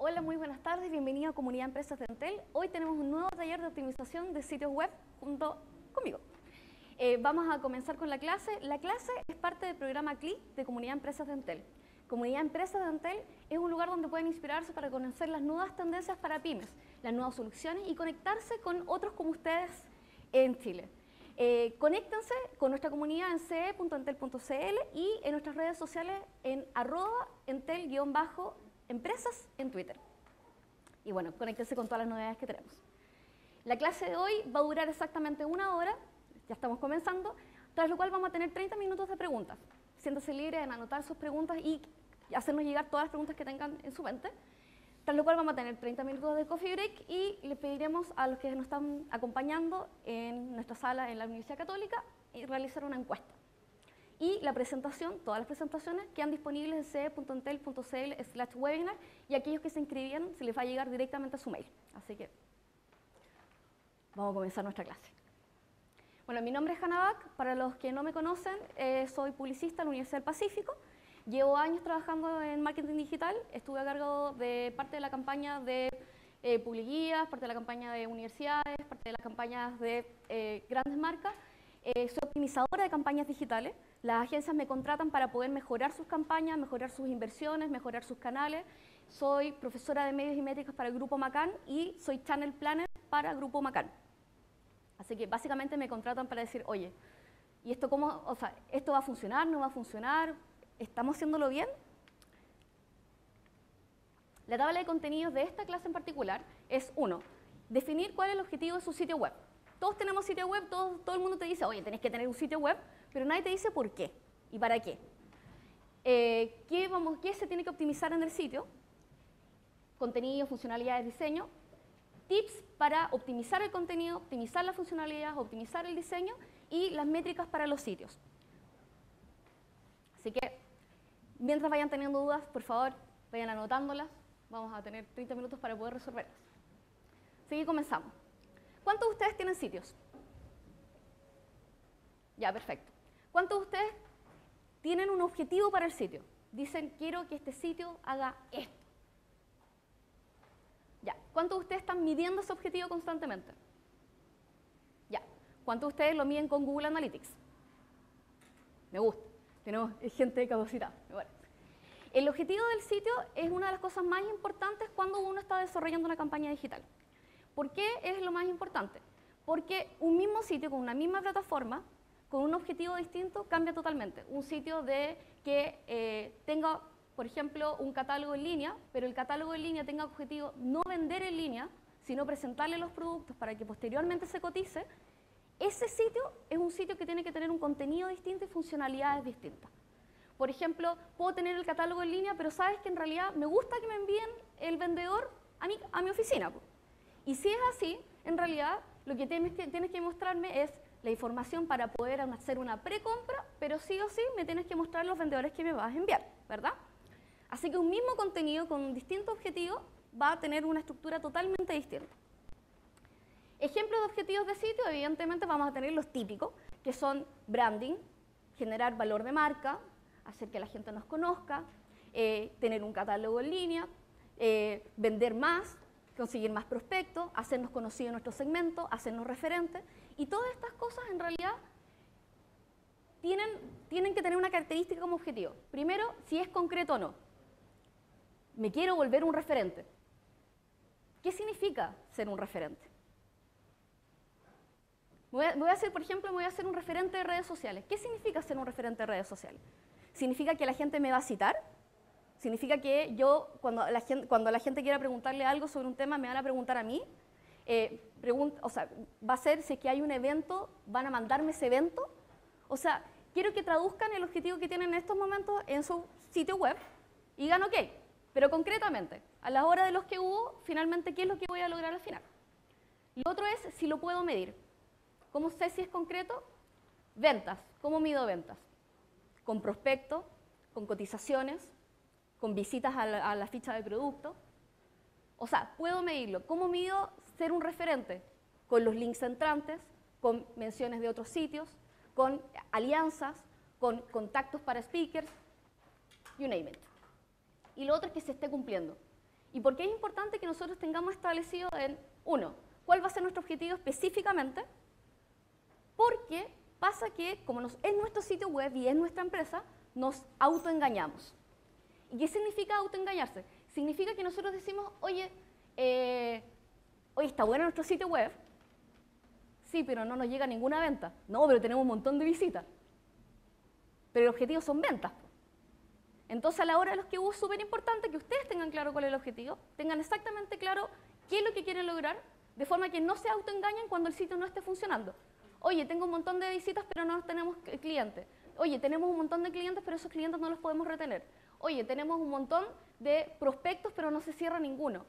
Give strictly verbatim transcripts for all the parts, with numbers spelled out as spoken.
Hola, muy buenas tardes, bienvenido a Comunidad Empresas de Entel. Hoy tenemos un nuevo taller de optimización de sitios web junto conmigo. Eh, vamos a comenzar con la clase. La clase es parte del programa C L I de Comunidad Empresas de Entel. Comunidad Empresas de Entel es un lugar donde pueden inspirarse para conocer las nuevas tendencias para pymes, las nuevas soluciones y conectarse con otros como ustedes en Chile. Eh, conéctense con nuestra comunidad en ce e punto entel punto c l y en nuestras redes sociales en arroba entel-empresas en Twitter. Y bueno, conéctense con todas las novedades que tenemos. La clase de hoy va a durar exactamente una hora, ya estamos comenzando, tras lo cual vamos a tener treinta minutos de preguntas. Siéntase libre en anotar sus preguntas y hacernos llegar todas las preguntas que tengan en su mente. Tras lo cual vamos a tener treinta minutos de coffee break y le pediremos a los que nos están acompañando en nuestra sala en la Universidad Católica y realizar una encuesta. Y la presentación, todas las presentaciones quedan disponibles en ce e punto entel punto c l slash webinar y aquellos que se inscribieron se les va a llegar directamente a su mail. Así que vamos a comenzar nuestra clase. Bueno, mi nombre es Hanna Bach. Para los que no me conocen, eh, soy publicista en la Universidad del Pacífico. Llevo años trabajando en marketing digital, estuve a cargo de parte de la campaña de eh, Publiguías, parte de la campaña de universidades, parte de las campañas de eh, grandes marcas. Eh, soy optimizadora de campañas digitales. Las agencias me contratan para poder mejorar sus campañas, mejorar sus inversiones, mejorar sus canales. Soy profesora de medios y métricas para el Grupo Macan y soy channel planner para el Grupo Macan. Así que básicamente me contratan para decir, oye, ¿y esto cómo, o sea, esto va a funcionar, no va a funcionar? ¿Estamos haciéndolo bien? La tabla de contenidos de esta clase en particular es, uno, definir cuál es el objetivo de su sitio web. Todos tenemos sitio web, todo, todo el mundo te dice, oye, tenés que tener un sitio web, pero nadie te dice por qué y para qué. Eh, ¿qué, vamos, ¿Qué se tiene que optimizar en el sitio? Contenido, funcionalidades, diseño. Tips para optimizar el contenido, optimizar las funcionalidades, optimizar el diseño y las métricas para los sitios. Así que, mientras vayan teniendo dudas, por favor, vayan anotándolas. Vamos a tener treinta minutos para poder resolverlas. Así que comenzamos. ¿Cuántos de ustedes tienen sitios? Ya, perfecto. ¿Cuántos de ustedes tienen un objetivo para el sitio? Dicen, quiero que este sitio haga esto. Ya. ¿Cuántos de ustedes están midiendo ese objetivo constantemente? Ya. ¿Cuántos de ustedes lo miden con Google Analytics? Me gusta. Tenemos gente capacitada. Bueno. El objetivo del sitio es una de las cosas más importantes cuando uno está desarrollando una campaña digital. ¿Por qué es lo más importante? Porque un mismo sitio con una misma plataforma, con un objetivo distinto, cambia totalmente. Un sitio de que eh, tenga, por ejemplo, un catálogo en línea, pero el catálogo en línea tenga objetivo no vender en línea, sino presentarle los productos para que posteriormente se cotice. Ese sitio es un sitio que tiene que tener un contenido distinto y funcionalidades distintas. Por ejemplo, puedo tener el catálogo en línea, pero sabes que en realidad me gusta que me envíen el vendedor a mi, a mi oficina. Y si es así, en realidad lo que tienes, que tienes que mostrarme es la información para poder hacer una precompra, pero sí o sí me tienes que mostrar los vendedores que me vas a enviar, ¿verdad? Así que un mismo contenido con un distinto objetivo va a tener una estructura totalmente distinta. Ejemplos de objetivos de sitio, evidentemente vamos a tener los típicos, que son branding, generar valor de marca, hacer que la gente nos conozca, eh, tener un catálogo en línea, eh, vender más, conseguir más prospectos, hacernos conocidos en nuestro segmento, hacernos referentes, y todas estas cosas en realidad tienen, tienen que tener una característica como objetivo. Primero, si es concreto o no. Me quiero volver un referente. ¿Qué significa ser un referente? Me voy, a, me voy a hacer, por ejemplo, me voy a hacer un referente de redes sociales. ¿Qué significa ser un referente de redes sociales? ¿Significa que la gente me va a citar? ¿Significa que yo, cuando la gente, cuando la gente quiera preguntarle algo sobre un tema, me van a preguntar a mí? Eh, pregunta, o sea, ¿va a ser si es que hay un evento, van a mandarme ese evento? O sea, quiero que traduzcan el objetivo que tienen en estos momentos en su sitio web y digan, ok, pero concretamente, a la hora de los que hubo, finalmente, ¿qué es lo que voy a lograr al final? Lo otro es si lo puedo medir. ¿Cómo sé si es concreto? Ventas. ¿Cómo mido ventas? Con prospectos, con cotizaciones, con visitas a la, a la ficha de producto. O sea, puedo medirlo. ¿Cómo mido ser un referente? Con los links entrantes, con menciones de otros sitios, con alianzas, con contactos para speakers, you name it. Y lo otro es que se esté cumpliendo. ¿Y por qué es importante que nosotros tengamos establecido en, uno, cuál va a ser nuestro objetivo específicamente? Porque pasa que, como nos, es nuestro sitio web y es nuestra empresa, nos autoengañamos. ¿Y qué significa autoengañarse? Significa que nosotros decimos, oye, eh, oye, está bueno nuestro sitio web, sí, pero no nos llega ninguna venta. No, pero tenemos un montón de visitas. Pero el objetivo son ventas. Entonces, a la hora de los que hubo, es súper importante que ustedes tengan claro cuál es el objetivo, tengan exactamente claro qué es lo que quieren lograr, de forma que no se autoengañen cuando el sitio no esté funcionando. Oye, tengo un montón de visitas, pero no tenemos clientes. Oye, tenemos un montón de clientes, pero esos clientes no los podemos retener. Oye, tenemos un montón de prospectos, pero no se cierra ninguno.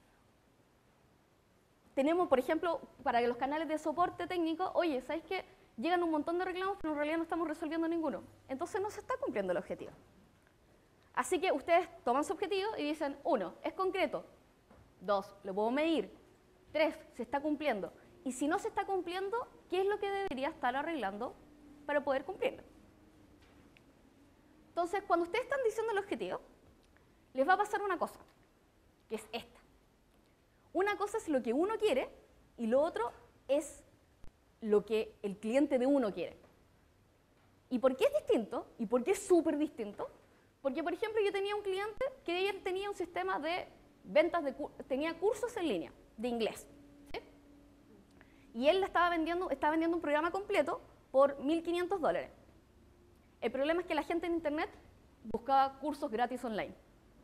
Tenemos, por ejemplo, para los canales de soporte técnico, oye, ¿sabéis qué? Llegan un montón de reclamos, pero en realidad no estamos resolviendo ninguno. Entonces no se está cumpliendo el objetivo. Así que ustedes toman su objetivo y dicen, uno, es concreto. Dos, lo puedo medir. Tres, se está cumpliendo. Y si no se está cumpliendo, ¿qué es lo que debería estar arreglando para poder cumplirlo? Entonces, cuando ustedes están diciendo el objetivo, les va a pasar una cosa, que es esta. Una cosa es lo que uno quiere y lo otro es lo que el cliente de uno quiere. ¿Y por qué es distinto? ¿Y por qué es súper distinto? Porque, por ejemplo, yo tenía un cliente que ayer tenía un sistema de ventas, de, tenía cursos en línea de inglés. ¿Sí? Y él estaba vendiendo, estaba vendiendo un programa completo por mil quinientos dólares. El problema es que la gente en Internet buscaba cursos gratis online.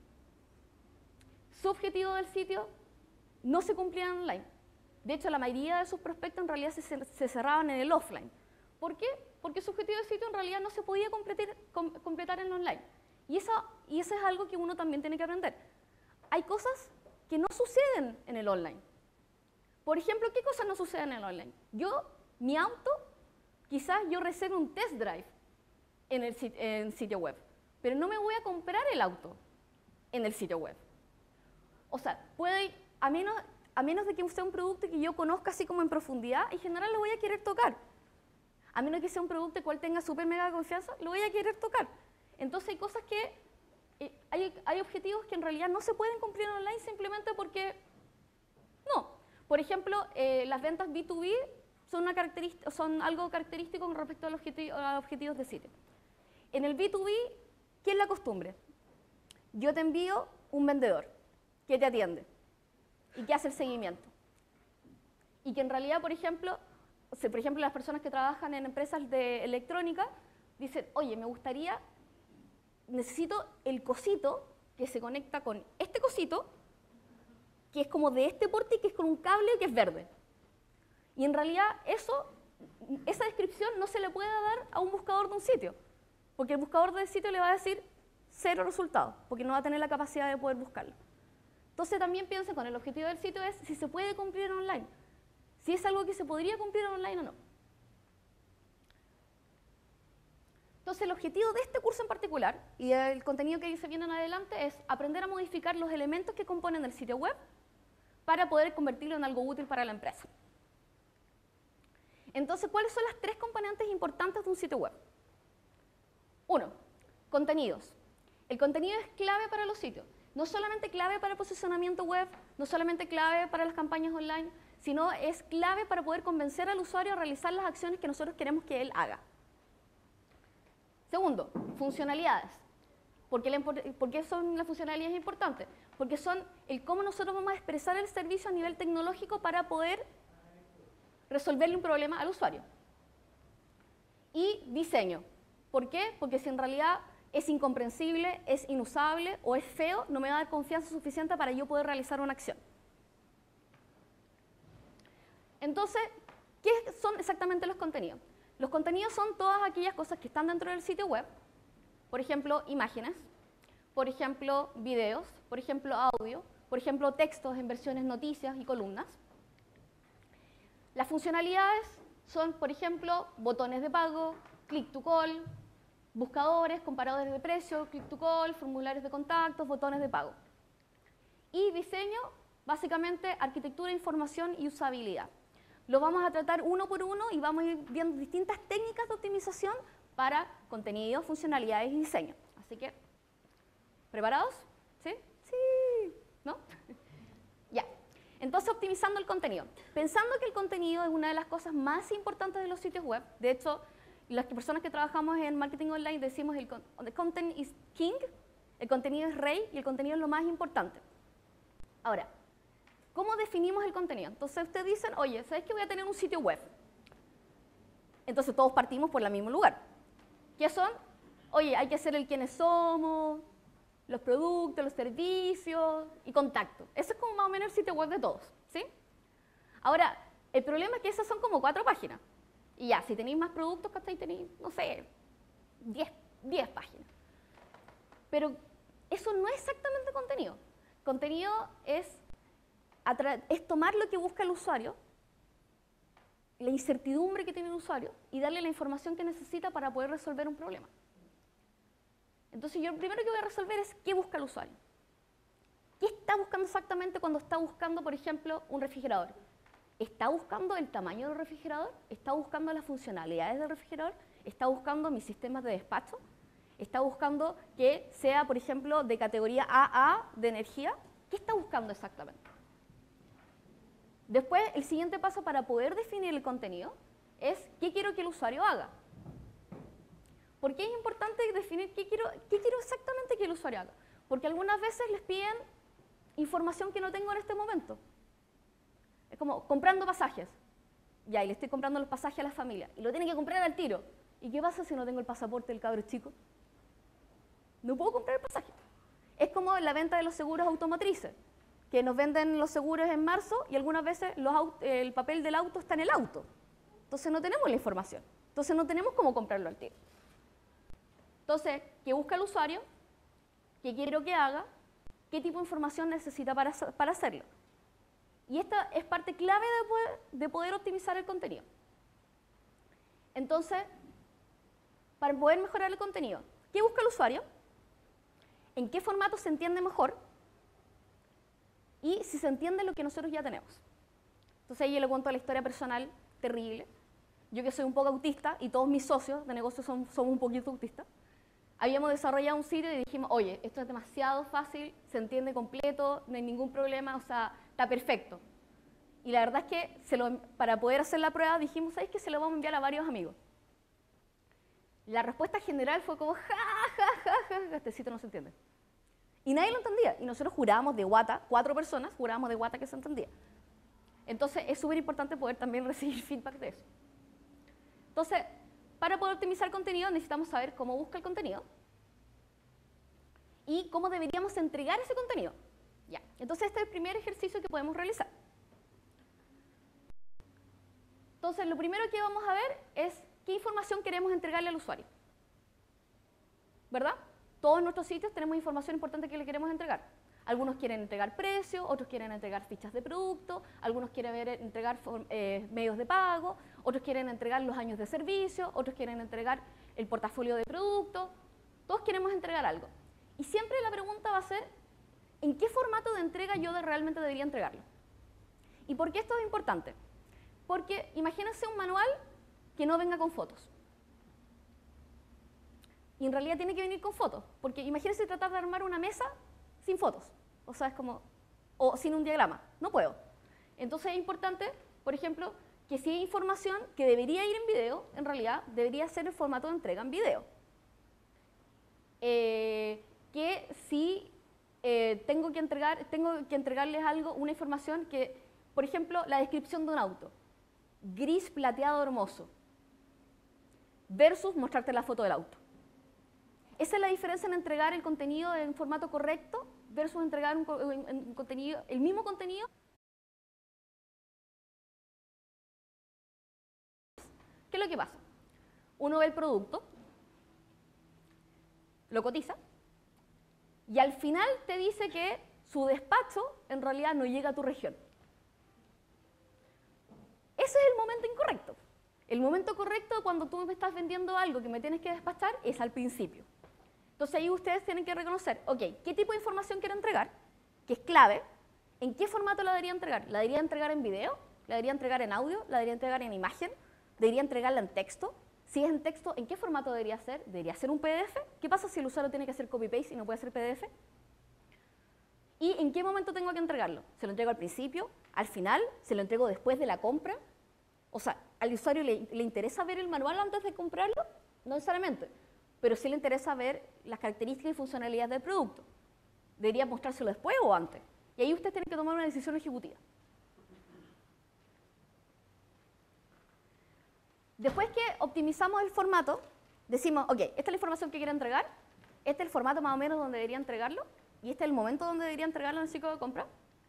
Su objetivo del sitio no se cumplía online. De hecho, la mayoría de sus prospectos en realidad se, se cerraban en el offline. ¿Por qué? Porque su objetivo del sitio en realidad no se podía completar, com, completar en online. Y eso, y eso es algo que uno también tiene que aprender. Hay cosas que no suceden en el online. Por ejemplo, ¿qué cosas no suceden en el online? Yo, mi auto, quizás yo reserve un test drive en el en sitio web, pero no me voy a comprar el auto en el sitio web. O sea, puede, a menos, a menos de que sea un producto que yo conozca así como en profundidad, en general lo voy a querer tocar. A menos que sea un producto el cual tenga súper mega confianza, lo voy a querer tocar. Entonces hay cosas que, eh, hay, hay objetivos que en realidad no se pueden cumplir online simplemente porque no. Por ejemplo, eh, las ventas B dos B son, una son algo característico con respecto a los, objetivo, a los objetivos de sitio. En el B dos B, ¿qué es la costumbre? Yo te envío un vendedor que te atiende y que hace el seguimiento. Y que en realidad, por ejemplo, por ejemplo, las personas que trabajan en empresas de electrónica dicen, oye, me gustaría, necesito el cosito que se conecta con este cosito, que es como de este porte y que es con un cable que es verde. Y en realidad eso, esa descripción no se le puede dar a un buscador de un sitio, porque el buscador del sitio le va a decir cero resultados, porque no va a tener la capacidad de poder buscarlo. Entonces también piensen con el objetivo del sitio es si se puede cumplir online, si es algo que se podría cumplir online o no. Entonces el objetivo de este curso en particular y el contenido que se viene en adelante es aprender a modificar los elementos que componen el sitio web para poder convertirlo en algo útil para la empresa. Entonces, ¿cuáles son las tres componentes importantes de un sitio web? Uno, contenidos. El contenido es clave para los sitios. No solamente clave para el posicionamiento web, no solamente clave para las campañas online, sino es clave para poder convencer al usuario a realizar las acciones que nosotros queremos que él haga. Segundo, funcionalidades. ¿Por qué, la, ¿Por qué son las funcionalidades importantes? Porque son el cómo nosotros vamos a expresar el servicio a nivel tecnológico para poder resolverle un problema al usuario. Y diseño. ¿Por qué? Porque si en realidad es incomprensible, es inusable o es feo, no me va a dar confianza suficiente para yo poder realizar una acción. Entonces, ¿qué son exactamente los contenidos? Los contenidos son todas aquellas cosas que están dentro del sitio web, por ejemplo, imágenes, por ejemplo, videos, por ejemplo, audio, por ejemplo, textos en versiones noticias y columnas. Las funcionalidades son, por ejemplo, botones de pago, click to call, buscadores, comparadores de precio, click to call, formularios de contactos, botones de pago. Y diseño, básicamente, arquitectura, información y usabilidad. Lo vamos a tratar uno por uno y vamos a ir viendo distintas técnicas de optimización para contenido, funcionalidades y diseño. Así que, ¿preparados? ¿Sí? Sí. ¿No? Entonces, optimizando el contenido. Pensando que el contenido es una de las cosas más importantes de los sitios web. De hecho, las personas que trabajamos en marketing online decimos el the content is king, el contenido es rey y el contenido es lo más importante. Ahora, ¿cómo definimos el contenido? Entonces, ustedes dicen, oye, ¿sabes que voy a tener un sitio web? Entonces, todos partimos por el mismo lugar. ¿Qué son? Oye, hay que hacer el quiénes somos, los productos, los servicios y contacto. Eso es como más o menos el sitio web de todos, ¿sí? Ahora, el problema es que esas son como cuatro páginas. Y ya, si tenéis más productos, ¿cachai? Tenéis, no sé, diez páginas. Pero eso no es exactamente contenido. Contenido es, es tomar lo que busca el usuario, la incertidumbre que tiene el usuario, y darle la información que necesita para poder resolver un problema. Entonces, yo lo primero que voy a resolver es qué busca el usuario. ¿Qué está buscando exactamente cuando está buscando, por ejemplo, un refrigerador? ¿Está buscando el tamaño del refrigerador? ¿Está buscando las funcionalidades del refrigerador? ¿Está buscando mis sistemas de despacho? ¿Está buscando que sea, por ejemplo, de categoría A A de energía? ¿Qué está buscando exactamente? Después, el siguiente paso para poder definir el contenido es qué quiero que el usuario haga. ¿Por qué es importante definir qué quiero, qué quiero exactamente que el usuario haga? Porque algunas veces les piden información que no tengo en este momento. Es como comprando pasajes. Ya, y le estoy comprando los pasajes a la familia. Y lo tiene que comprar al tiro. ¿Y qué pasa si no tengo el pasaporte del cabro chico? No puedo comprar el pasaje. Es como la venta de los seguros automotrices, que nos venden los seguros en marzo y algunas veces los el papel del auto está en el auto. Entonces no tenemos la información. Entonces no tenemos cómo comprarlo al tiro. Entonces, ¿qué busca el usuario? ¿Qué quiero que haga? ¿Qué tipo de información necesita para, para hacerlo? Y esta es parte clave de poder, de poder optimizar el contenido. Entonces, para poder mejorar el contenido, ¿qué busca el usuario? ¿En qué formato se entiende mejor? Y si se entiende lo que nosotros ya tenemos. Entonces, ahí yo le cuento la historia personal terrible. Yo que soy un poco autista y todos mis socios de negocio son, son un poquito autistas. Habíamos desarrollado un sitio y dijimos, oye, esto es demasiado fácil, se entiende completo, no hay ningún problema, o sea, está perfecto. Y la verdad es que se lo, para poder hacer la prueba dijimos, ¿sabes qué? Se lo vamos a enviar a varios amigos. La respuesta general fue como, ja, ja, ja, ja, este sitio no se entiende. Y nadie lo entendía. Y nosotros jurábamos de guata, cuatro personas jurábamos de guata que se entendía. Entonces es súper importante poder también recibir feedback de eso. Entonces, para poder optimizar contenido necesitamos saber cómo busca el contenido y cómo deberíamos entregar ese contenido. Ya. Entonces este es el primer ejercicio que podemos realizar. Entonces lo primero que vamos a ver es qué información queremos entregarle al usuario. ¿Verdad? Todos nuestros sitios tenemos información importante que le queremos entregar. Algunos quieren entregar precios, otros quieren entregar fichas de producto, algunos quieren ver, entregar eh, medios de pago, otros quieren entregar los años de servicio, otros quieren entregar el portafolio de productos. Todos queremos entregar algo. Y siempre la pregunta va a ser, ¿en qué formato de entrega yo de realmente debería entregarlo? ¿Y por qué esto es importante? Porque imagínense un manual que no venga con fotos. Y en realidad tiene que venir con fotos, porque imagínense tratar de armar una mesa sin fotos. O sea, es como, o sin un diagrama, no puedo. Entonces es importante, por ejemplo, que si hay información que debería ir en video, en realidad debería ser el formato de entrega en video. Eh, que si eh, tengo, que entregar, tengo que entregarles algo, una información que, por ejemplo, la descripción de un auto, gris plateado hermoso, versus mostrarte la foto del auto. Esa es la diferencia en entregar el contenido en formato correcto versus entregar un, un, un contenido, el mismo contenido. ¿Qué es lo que pasa? Uno ve el producto, lo cotiza, y al final te dice que su despacho en realidad no llega a tu región. Ese es el momento incorrecto. El momento correcto cuando tú me estás vendiendo algo que me tienes que despachar es al principio. Entonces ahí ustedes tienen que reconocer, ok, ¿qué tipo de información quiero entregar? Que es clave. ¿En qué formato la debería entregar? ¿La debería entregar en video? ¿La debería entregar en audio? ¿La debería entregar en imagen? ¿Debería entregarla en texto? Si es en texto, ¿en qué formato debería ser? ¿Debería ser un P D F? ¿Qué pasa si el usuario tiene que hacer copy-paste y no puede hacer P D F? ¿Y en qué momento tengo que entregarlo? ¿Se lo entrego al principio, Al final, se lo entrego después de la compra. O sea, ¿al usuario le, le interesa ver el manual antes de comprarlo? No necesariamente, pero sí le interesa ver las características y funcionalidades del producto. ¿Debería mostrárselo después o antes? Y ahí usted tiene que tomar una decisión ejecutiva. Después que optimizamos el formato, decimos, ok, esta es la información que quiero entregar, este es el formato más o menos donde debería entregarlo, y este es el momento donde debería entregarlo en el ciclo de compra.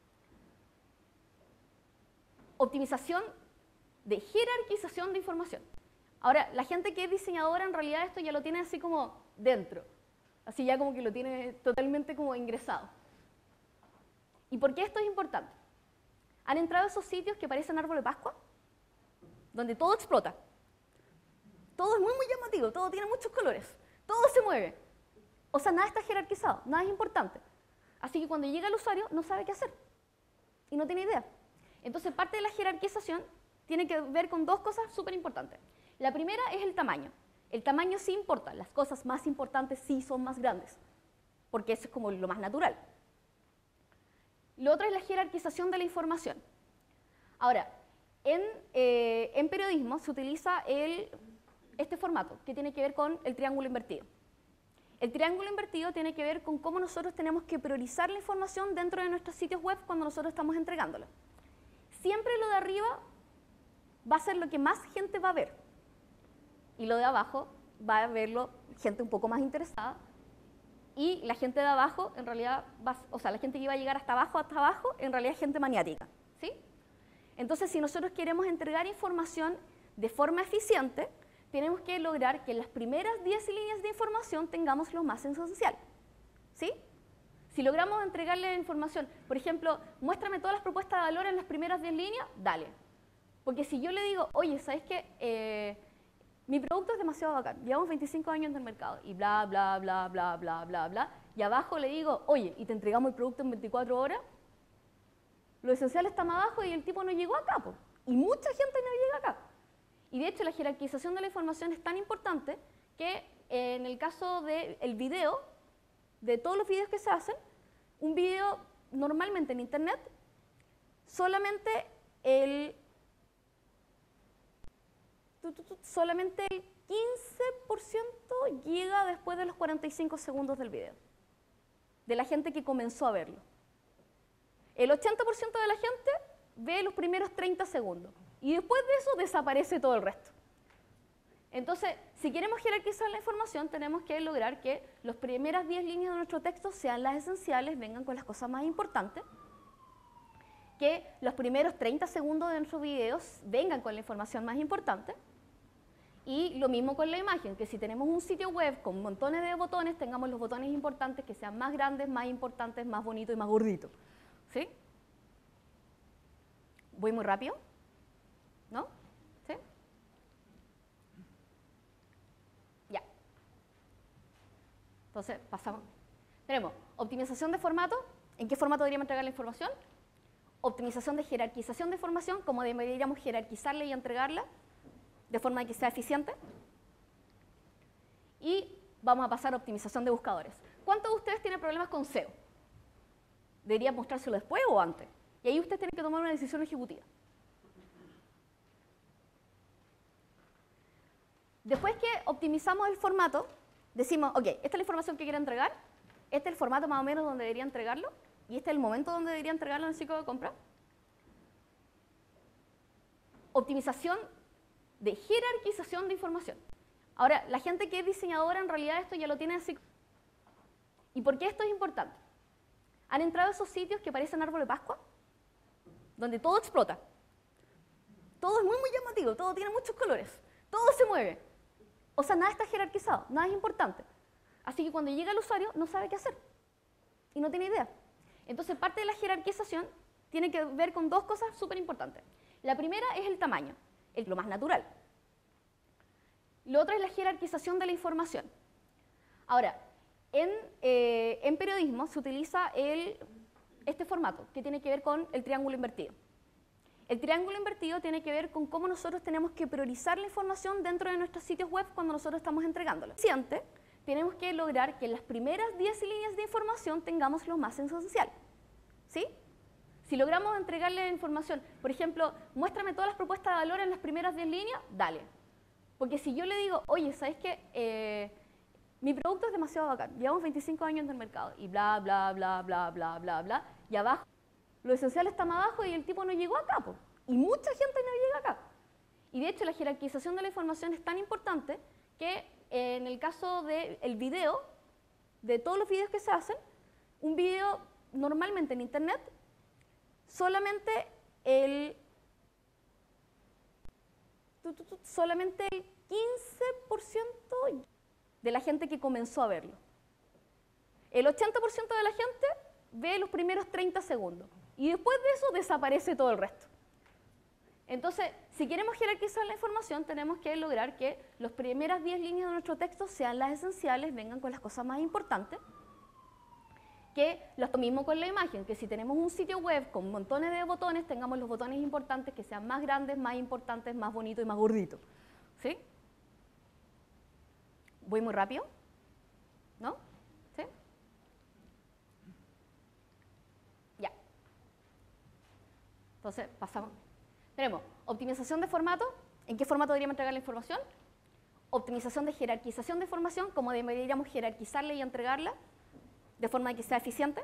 Optimización de jerarquización de información. Ahora, la gente que es diseñadora, en realidad esto ya lo tiene así como dentro, así ya como que lo tiene totalmente como ingresado. ¿Y por qué esto es importante? ¿Han entrado a esos sitios que parecen árbol de Pascua? Donde todo explota. Todo es muy, muy llamativo, todo tiene muchos colores, todo se mueve. O sea, nada está jerarquizado, nada es importante. Así que cuando llega el usuario, no sabe qué hacer y no tiene idea. Entonces, parte de la jerarquización tiene que ver con dos cosas súper importantes. La primera es el tamaño. El tamaño sí importa, las cosas más importantes sí son más grandes, porque eso es como lo más natural. Lo otro es la jerarquización de la información. Ahora, en, eh, en periodismo se utiliza el, este formato, que tiene que ver con el triángulo invertido. El triángulo invertido tiene que ver con cómo nosotros tenemos que priorizar la información dentro de nuestros sitios web cuando nosotros estamos entregándola. Siempre lo de arriba va a ser lo que más gente va a ver. Y lo de abajo va a verlo gente un poco más interesada. Y la gente de abajo, en realidad, va, o sea, la gente que iba a llegar hasta abajo, hasta abajo, en realidad es gente maniática, ¿sí? Entonces, si nosotros queremos entregar información de forma eficiente, tenemos que lograr que en las primeras diez líneas de información tengamos lo más esencial, ¿sí? Si logramos entregarle la información, por ejemplo, muéstrame todas las propuestas de valor en las primeras diez líneas, dale. Porque si yo le digo, oye, ¿sabes qué? Eh, mi producto es demasiado bacán, llevamos veinticinco años en el mercado y bla, bla, bla, bla, bla, bla, bla, y abajo le digo, oye, y te entregamos el producto en veinticuatro horas, lo esencial está más abajo y el tipo no llegó acá, po. Y mucha gente no llega acá. Y de hecho la jerarquización de la información es tan importante que eh, en el caso del video, de todos los videos que se hacen, un video normalmente en internet, solamente el solamente el quince por ciento llega después de los cuarenta y cinco segundos del video, de la gente que comenzó a verlo. El ochenta por ciento de la gente ve los primeros treinta segundos y después de eso desaparece todo el resto. Entonces, si queremos jerarquizar la información, tenemos que lograr que las primeras diez líneas de nuestro texto sean las esenciales, vengan con las cosas más importantes, que los primeros treinta segundos de nuestros videos vengan con la información más importante. Y lo mismo con la imagen, que si tenemos un sitio web con montones de botones, tengamos los botones importantes que sean más grandes, más importantes, más bonitos y más gorditos. ¿Sí? ¿Voy muy rápido? ¿No? ¿Sí? Ya. Entonces, pasamos. Tenemos optimización de formato. ¿En qué formato deberíamos entregar la información? Optimización de jerarquización de información, cómo deberíamos jerarquizarla y entregarla de forma que sea eficiente. Y vamos a pasar a optimización de buscadores. ¿Cuántos de ustedes tienen problemas con S E O? ¿Debería mostrárselo después o antes? Y ahí usted tiene que tomar una decisión ejecutiva. Después que optimizamos el formato, decimos, ok, esta es la información que quiero entregar, este es el formato más o menos donde debería entregarlo, y este es el momento donde debería entregarlo en el ciclo de compra. Optimización de jerarquización de información. Ahora, la gente que es diseñadora, en realidad esto ya lo tiene así. ¿Y por qué esto es importante? ¿Han entrado a esos sitios que parecen árbol de Pascua? Donde todo explota. Todo es muy, muy llamativo, todo tiene muchos colores, todo se mueve. O sea, nada está jerarquizado, nada es importante. Así que cuando llega el usuario, no sabe qué hacer y no tiene idea. Entonces, parte de la jerarquización tiene que ver con dos cosas súper importantes. La primera es el tamaño, es lo más natural. Lo otro es la jerarquización de la información. Ahora, en, eh, en periodismo se utiliza el, este formato, que tiene que ver con el triángulo invertido. El triángulo invertido tiene que ver con cómo nosotros tenemos que priorizar la información dentro de nuestros sitios web cuando nosotros estamos entregándola. Siguiente, tenemos que lograr que en las primeras diez líneas de información tengamos lo más esencial, ¿sí? Si logramos entregarle información, por ejemplo, muéstrame todas las propuestas de valor en las primeras diez líneas, dale. Porque si yo le digo, oye, ¿sabes qué? Eh, mi producto es demasiado bacán, llevamos veinticinco años en el mercado, y bla, bla, bla, bla, bla, bla, bla, y abajo, lo esencial está más abajo y el tipo no llegó acá, po. Y mucha gente no llega acá. Y de hecho, la jerarquización de la información es tan importante que eh, en el caso del video, de todos los videos que se hacen, un video normalmente en internet, solamente el, solamente el quince por ciento de la gente que comenzó a verlo. El ochenta por ciento de la gente ve los primeros treinta segundos y después de eso desaparece todo el resto. Entonces, si queremos jerarquizar la información, tenemos que lograr que las primeras diez líneas de nuestro texto sean las esenciales, vengan con las cosas más importantes, que lo mismo con la imagen, que si tenemos un sitio web con montones de botones, tengamos los botones importantes que sean más grandes, más importantes, más bonitos y más gorditos. ¿Sí? ¿Voy muy rápido? ¿No? ¿Sí? Ya. Entonces, pasamos. Tenemos optimización de formato. ¿En qué formato deberíamos entregar la información? Optimización de jerarquización de información, cómo deberíamos jerarquizarla y entregarla de forma que sea eficiente.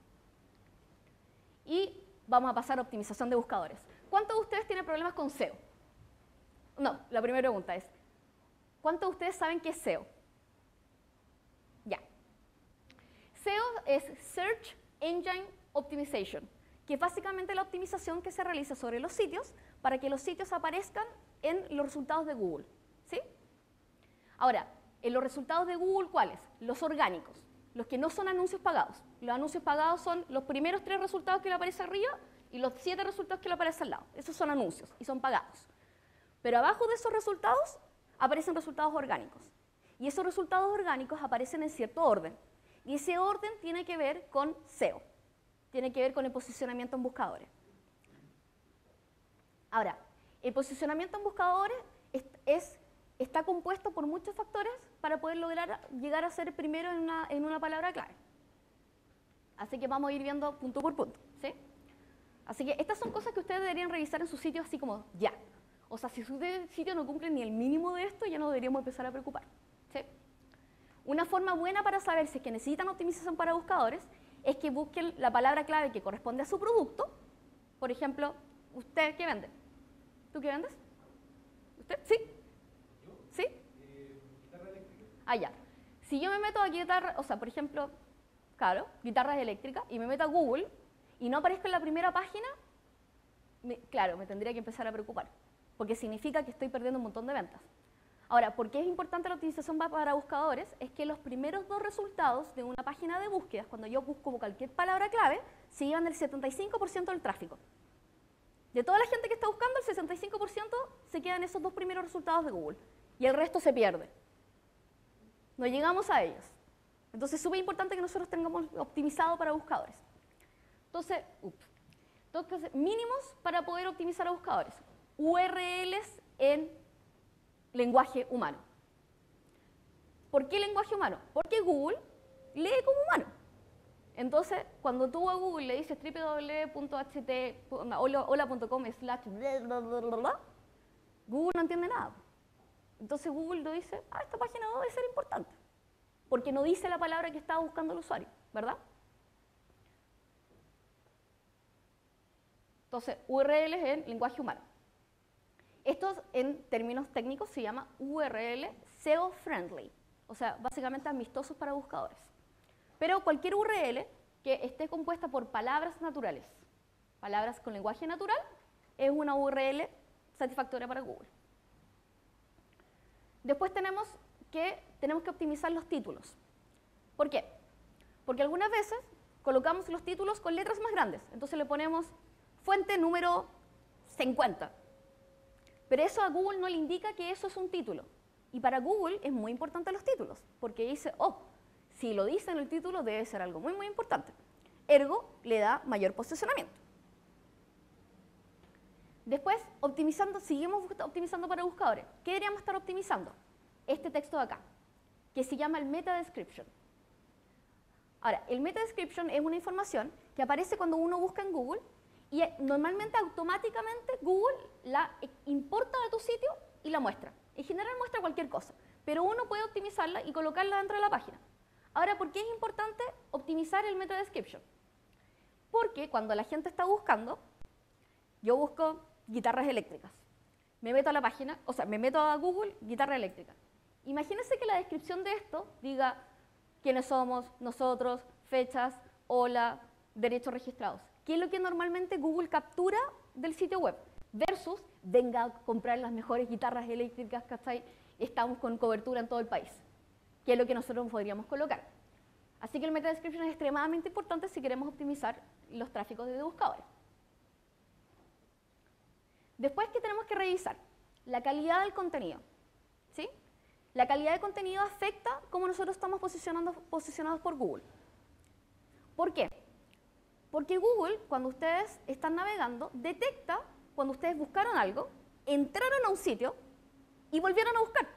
Y vamos a pasar a optimización de buscadores. ¿Cuántos de ustedes tienen problemas con S E O? No, la primera pregunta es, ¿cuántos de ustedes saben qué es S E O? Ya. S E O es Search Engine Optimization, que es básicamente la optimización que se realiza sobre los sitios para que los sitios aparezcan en los resultados de Google. ¿Sí? Ahora, en los resultados de Google, ¿cuáles? Los orgánicos. Los que no son anuncios pagados. Los anuncios pagados son los primeros tres resultados que le aparecen arriba y los siete resultados que le aparecen al lado. Esos son anuncios y son pagados. Pero abajo de esos resultados aparecen resultados orgánicos. Y esos resultados orgánicos aparecen en cierto orden. Y ese orden tiene que ver con S E O. Tiene que ver con el posicionamiento en buscadores. Ahora, el posicionamiento en buscadores es, es está compuesto por muchos factores para poder lograr llegar a ser primero en una, en una palabra clave. Así que vamos a ir viendo punto por punto, ¿sí? Así que estas son cosas que ustedes deberían revisar en su sitio así como ya. O sea, si su sitio no cumple ni el mínimo de esto, ya no deberíamos empezar a preocupar, ¿sí? Una forma buena para saber si es que necesitan optimización para buscadores es que busquen la palabra clave que corresponde a su producto. Por ejemplo, ¿usted qué vende? ¿Tú qué vendes? ¿Usted? ¿Sí? ¿Sí? Eh, guitarra eléctrica. Ah, ya. Si yo me meto a guitarra, o sea, por ejemplo, claro, guitarras eléctricas, y me meto a Google y no aparezco en la primera página, me, claro, me tendría que empezar a preocupar, porque significa que estoy perdiendo un montón de ventas. Ahora, ¿por qué es importante la optimización para buscadores? Es que los primeros dos resultados de una página de búsquedas, cuando yo busco cualquier palabra clave, se llevan el setenta y cinco por ciento del tráfico. De toda la gente que está buscando, el sesenta y cinco por ciento se quedan esos dos primeros resultados de Google. Y el resto se pierde. No llegamos a ellos. Entonces es súper importante que nosotros tengamos optimizado para buscadores. Entonces, ups. Entonces, mínimos para poder optimizar a buscadores. U R Ls en lenguaje humano. ¿Por qué lenguaje humano? Porque Google lee como humano. Entonces, cuando tú a Google le dices doble u doble u doble u punto h t hola punto com slash Google no entiende nada. Entonces Google lo dice, ah, esta página no debe ser importante, porque no dice la palabra que estaba buscando el usuario, ¿verdad? Entonces, U R Ls en lenguaje humano. Estos, en términos técnicos, se llama U R L S E O friendly, o sea, básicamente amistosos para buscadores. Pero cualquier U R L que esté compuesta por palabras naturales, palabras con lenguaje natural, es una U R L satisfactoria para Google. Después tenemos que, tenemos que optimizar los títulos. ¿Por qué? Porque algunas veces colocamos los títulos con letras más grandes. Entonces le ponemos fuente número cincuenta. Pero eso a Google no le indica que eso es un título. Y para Google es muy importante los títulos, porque dice, oh, si lo dice en el título debe ser algo muy, muy importante. Ergo, le da mayor posicionamiento. Después, optimizando, seguimos optimizando para buscadores. ¿Qué deberíamos estar optimizando? Este texto de acá, que se llama el meta description. Ahora, el meta description es una información que aparece cuando uno busca en Google Y normalmente, automáticamente, Google la importa de tu sitio y la muestra. En general muestra cualquier cosa, pero uno puede optimizarla y colocarla dentro de la página. Ahora, ¿por qué es importante optimizar el meta description? Porque cuando la gente está buscando, yo busco guitarras eléctricas. Me meto a la página, o sea, me meto a Google, guitarra eléctrica. Imagínense que la descripción de esto diga quiénes somos, nosotros, fechas, hola, derechos registrados. ¿Qué es lo que normalmente Google captura del sitio web? Versus, venga a comprar las mejores guitarras eléctricas, ¿cachai? Estamos con cobertura en todo el país. ¿Qué es lo que nosotros podríamos colocar? Así que el meta description es extremadamente importante si queremos optimizar los tráficos de buscadores. Después, ¿qué tenemos que revisar? La calidad del contenido. ¿Sí? La calidad del contenido afecta cómo nosotros estamos posicionando, posicionados por Google. ¿Por qué? Porque Google, cuando ustedes están navegando, detecta cuando ustedes buscaron algo, entraron a un sitio y volvieron a buscar.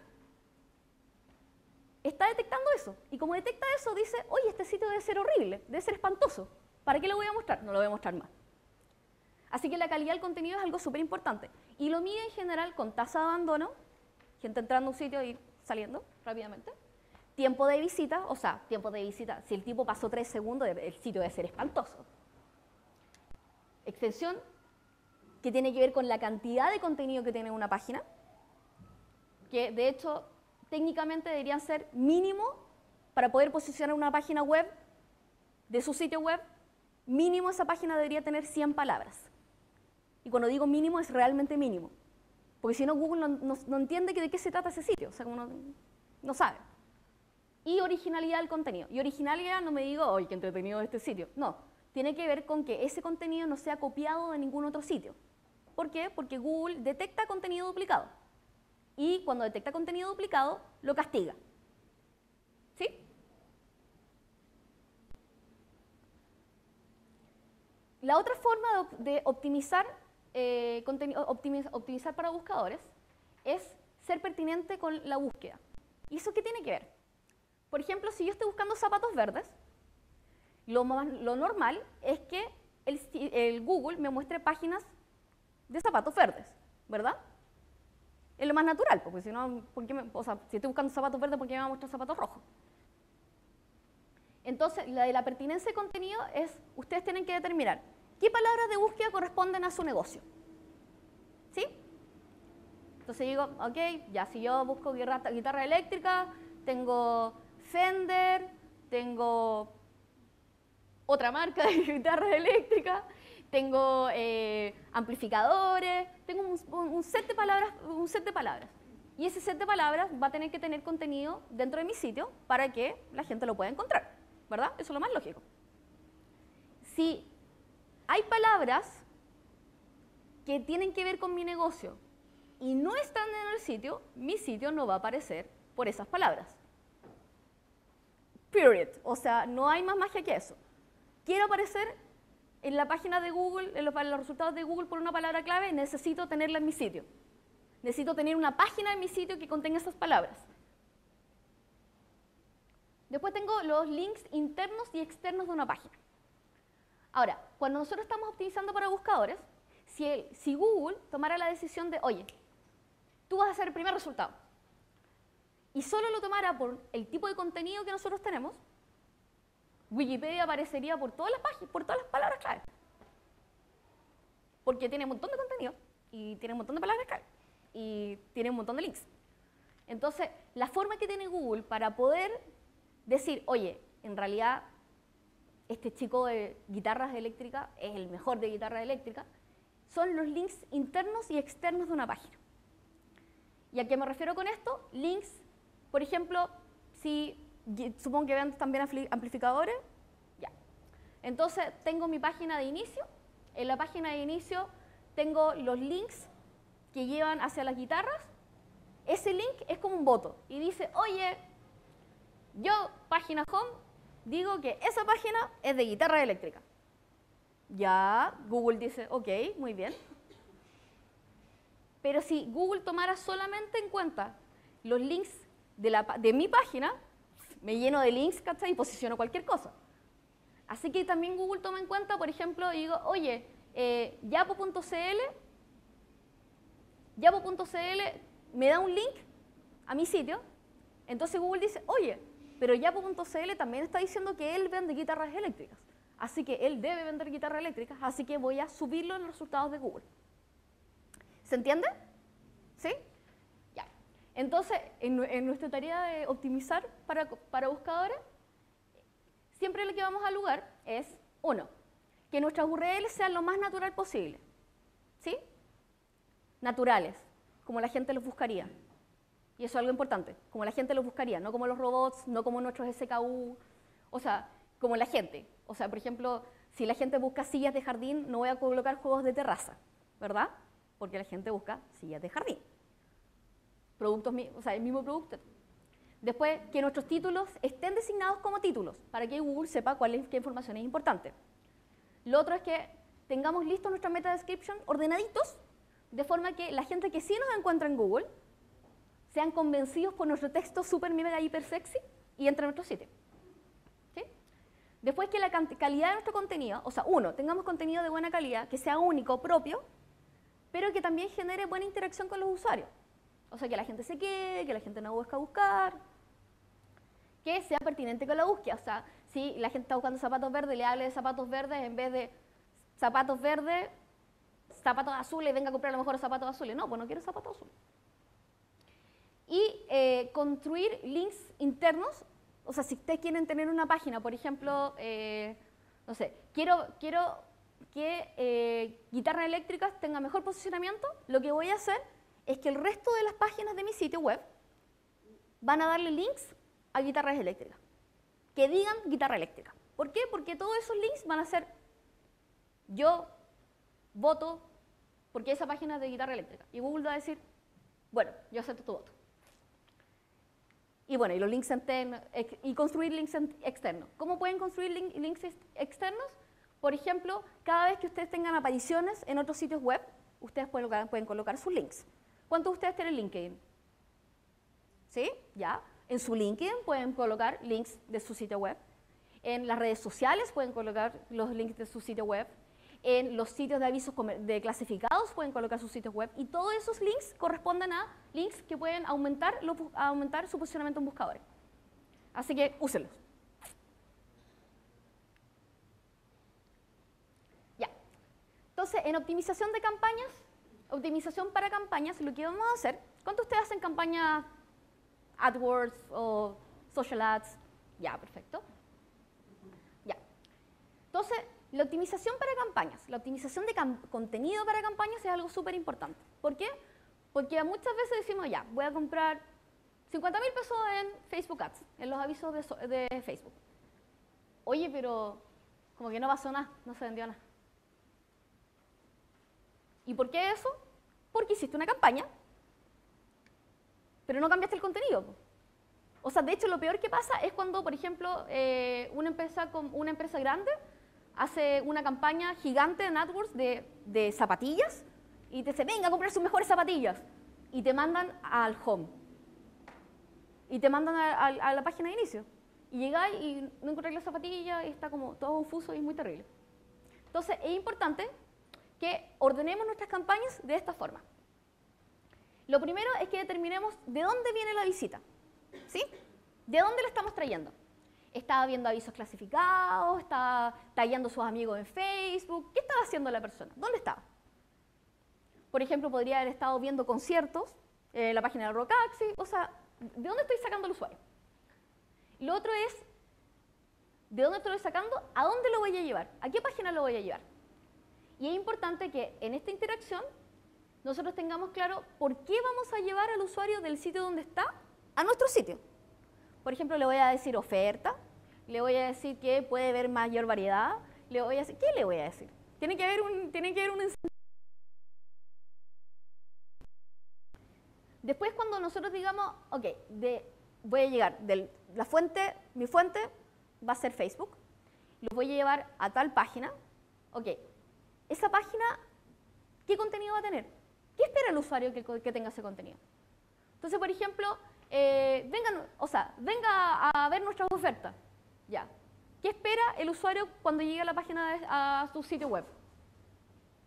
Está detectando eso. Y como detecta eso, dice, oye, este sitio debe ser horrible, debe ser espantoso. ¿Para qué lo voy a mostrar? No lo voy a mostrar más. Así que la calidad del contenido es algo súper importante. Y lo mide en general con tasa de abandono, gente entrando a un sitio y saliendo rápidamente. Tiempo de visita, o sea, tiempo de visita, si el tipo pasó tres segundos, el sitio debe ser espantoso. Extensión, que tiene que ver con la cantidad de contenido que tiene una página, que de hecho técnicamente deberían ser mínimo para poder posicionar una página web de su sitio web, mínimo esa página debería tener cien palabras. Y cuando digo mínimo es realmente mínimo, porque si no Google no, no, no entiende que de qué se trata ese sitio, o sea, no, no sabe. Y originalidad del contenido. Y originalidad no me digo, ¡ay, qué entretenido este sitio! No, tiene que ver con que ese contenido no sea copiado de ningún otro sitio. ¿Por qué? Porque Google detecta contenido duplicado. Y cuando detecta contenido duplicado, lo castiga. ¿Sí? La otra forma de optimizar, eh, optimiz optimizar para buscadores es ser pertinente con la búsqueda. ¿Y eso qué tiene que ver? Por ejemplo, si yo estoy buscando zapatos verdes, lo, más, lo normal es que el, el Google me muestre páginas de zapatos verdes, ¿verdad? Es lo más natural, porque si no, ¿por qué me, o sea, si estoy buscando zapatos verdes, ¿por qué me va a mostrar zapatos rojos? Entonces, la de la pertinencia de contenido es, ustedes tienen que determinar qué palabras de búsqueda corresponden a su negocio. ¿Sí? Entonces digo, ok, ya si yo busco guitarra, guitarra eléctrica, tengo Fender, tengo otra marca de guitarra eléctrica, tengo eh, amplificadores, tengo un, un, set de palabras, un set de palabras. Y ese set de palabras va a tener que tener contenido dentro de mi sitio para que la gente lo pueda encontrar, ¿verdad? Eso es lo más lógico. Si hay palabras que tienen que ver con mi negocio y no están en el sitio, mi sitio no va a aparecer por esas palabras. Period. O sea, no hay más magia que eso. Quiero aparecer en la página de Google, en los, en los resultados de Google por una palabra clave, necesito tenerla en mi sitio. Necesito tener una página en mi sitio que contenga esas palabras. Después tengo los links internos y externos de una página. Ahora, cuando nosotros estamos optimizando para buscadores, si, el, si Google tomara la decisión de, oye, tú vas a ser el primer resultado, y solo lo tomara por el tipo de contenido que nosotros tenemos, Wikipedia aparecería por todas las páginas, por todas las palabras clave. Porque tiene un montón de contenido, y tiene un montón de palabras clave, y tiene un montón de links. Entonces, la forma que tiene Google para poder decir, oye, en realidad, este chico de guitarras eléctricas es el mejor de guitarras eléctricas, son los links internos y externos de una página. ¿Y a qué me refiero con esto? Links, por ejemplo, si supongo que vean también amplificadores, ya. Entonces, tengo mi página de inicio. En la página de inicio tengo los links que llevan hacia las guitarras. Ese link es como un voto y dice, oye, yo, página home, digo que esa página es de guitarra eléctrica. Ya, Google dice, ok, muy bien. Pero si Google tomara solamente en cuenta los links de, la, de mi página, me lleno de links, ¿cachai? Y posiciono cualquier cosa. Así que también Google toma en cuenta, por ejemplo, digo, oye, eh, yapo punto c l, yapo punto c l me da un link a mi sitio, entonces Google dice, oye, pero yapo punto c l también está diciendo que él vende guitarras eléctricas, así que él debe vender guitarras eléctricas, así que voy a subirlo en los resultados de Google. ¿Se entiende? ¿Sí? Ya. Entonces, en, en nuestra tarea de optimizar para, para buscadores, siempre lo que vamos a lograr es, uno, que nuestras U R Ls sean lo más natural posible. ¿Sí? Naturales, como la gente los buscaría. Y eso es algo importante, como la gente los buscaría, no como los robots, no como nuestros S K U, o sea, como la gente. O sea, por ejemplo, si la gente busca sillas de jardín, no voy a colocar juegos de terraza, ¿verdad? Porque la gente busca sillas de jardín. Productos, o sea, el mismo producto. Después, que nuestros títulos estén designados como títulos, para que Google sepa cuál es, qué información es importante. Lo otro es que tengamos listos nuestra meta description ordenaditos, de forma que la gente que sí nos encuentra en Google sean convencidos por nuestro texto super mega hiper sexy y entre a nuestro sitio. ¿Sí? Después, que la calidad de nuestro contenido, o sea, uno, tengamos contenido de buena calidad, que sea único, propio, pero que también genere buena interacción con los usuarios. O sea, que la gente se quede, que la gente no busque buscar, que sea pertinente con la búsqueda. O sea, si la gente está buscando zapatos verdes, le hable de zapatos verdes en vez de zapatos verdes, zapatos azules, venga a comprar a lo mejor zapatos azules. No, pues no quiero zapatos azules. Y eh, construir links internos. O sea, si ustedes quieren tener una página, por ejemplo, eh, no sé, quiero, quiero que eh, guitarras eléctricas tengan mejor posicionamiento, lo que voy a hacer es que el resto de las páginas de mi sitio web van a darle links a guitarras eléctricas, que digan guitarra eléctrica. ¿Por qué? Porque todos esos links van a ser yo voto porque esa página es de guitarra eléctrica. Y Google va a decir, bueno, yo acepto tu voto. Y bueno, y los links internos, y construir links externos. ¿Cómo pueden construir link, links externos? Por ejemplo, cada vez que ustedes tengan apariciones en otros sitios web, ustedes pueden, pueden colocar sus links. ¿Cuántos de ustedes tienen LinkedIn? ¿Sí? ¿Ya? En su LinkedIn pueden colocar links de su sitio web. En las redes sociales pueden colocar los links de su sitio web. En los sitios de avisos de clasificados pueden colocar sus sitios web. Y todos esos links corresponden a links que pueden aumentar, los, aumentar su posicionamiento en buscadores. Así que úsenlos. Ya. Entonces, en optimización de campañas, optimización para campañas, lo que vamos a hacer, ¿cuántos de ustedes hacen campañas AdWords o Social Ads? Ya, perfecto. Ya. Entonces, la optimización para campañas, la optimización de contenido para campañas es algo súper importante. ¿Por qué? Porque muchas veces decimos, ya, voy a comprar cincuenta mil pesos en Facebook Ads, en los avisos de, so de Facebook. Oye, pero como que no pasó nada, no se vendió nada. ¿Y por qué eso? Porque hiciste una campaña, pero no cambiaste el contenido. O sea, de hecho, lo peor que pasa es cuando, por ejemplo, eh, una, empresa con, una empresa grande hace una campaña gigante en AdWords de, de zapatillas y te dice, venga a comprar sus mejores zapatillas. Y te mandan al home. Y te mandan a, a, a la página de inicio. Y llegáis y no encontráis la zapatilla y está como todo confuso y es muy terrible. Entonces, es importante que ordenemos nuestras campañas de esta forma. Lo primero es que determinemos de dónde viene la visita. ¿Sí? ¿De dónde la estamos trayendo? ¿Estaba viendo avisos clasificados? ¿Estaba tagueando a sus amigos en Facebook? ¿Qué estaba haciendo la persona? ¿Dónde estaba? Por ejemplo, podría haber estado viendo conciertos en eh, la página de Rockaxi. O sea, ¿de dónde estoy sacando el usuario? Lo otro es, ¿de dónde estoy sacando? ¿A dónde lo voy a llevar? ¿A qué página lo voy a llevar? Y es importante que en esta interacción nosotros tengamos claro por qué vamos a llevar al usuario del sitio donde está a nuestro sitio. Por ejemplo, le voy a decir oferta, le voy a decir que puede haber mayor variedad, le voy a decir, ¿qué le voy a decir? Tiene que haber un, tiene que haber un Después, cuando nosotros digamos, ok, de, voy a llegar de la fuente, mi fuente va a ser Facebook, lo voy a llevar a tal página, ok, esa página, ¿qué contenido va a tener? ¿Qué espera el usuario que, que tenga ese contenido? Entonces, por ejemplo, eh, vengan, o sea, venga a ver nuestras ofertas, ya. ¿Qué espera el usuario cuando llegue a la página de, a su sitio web?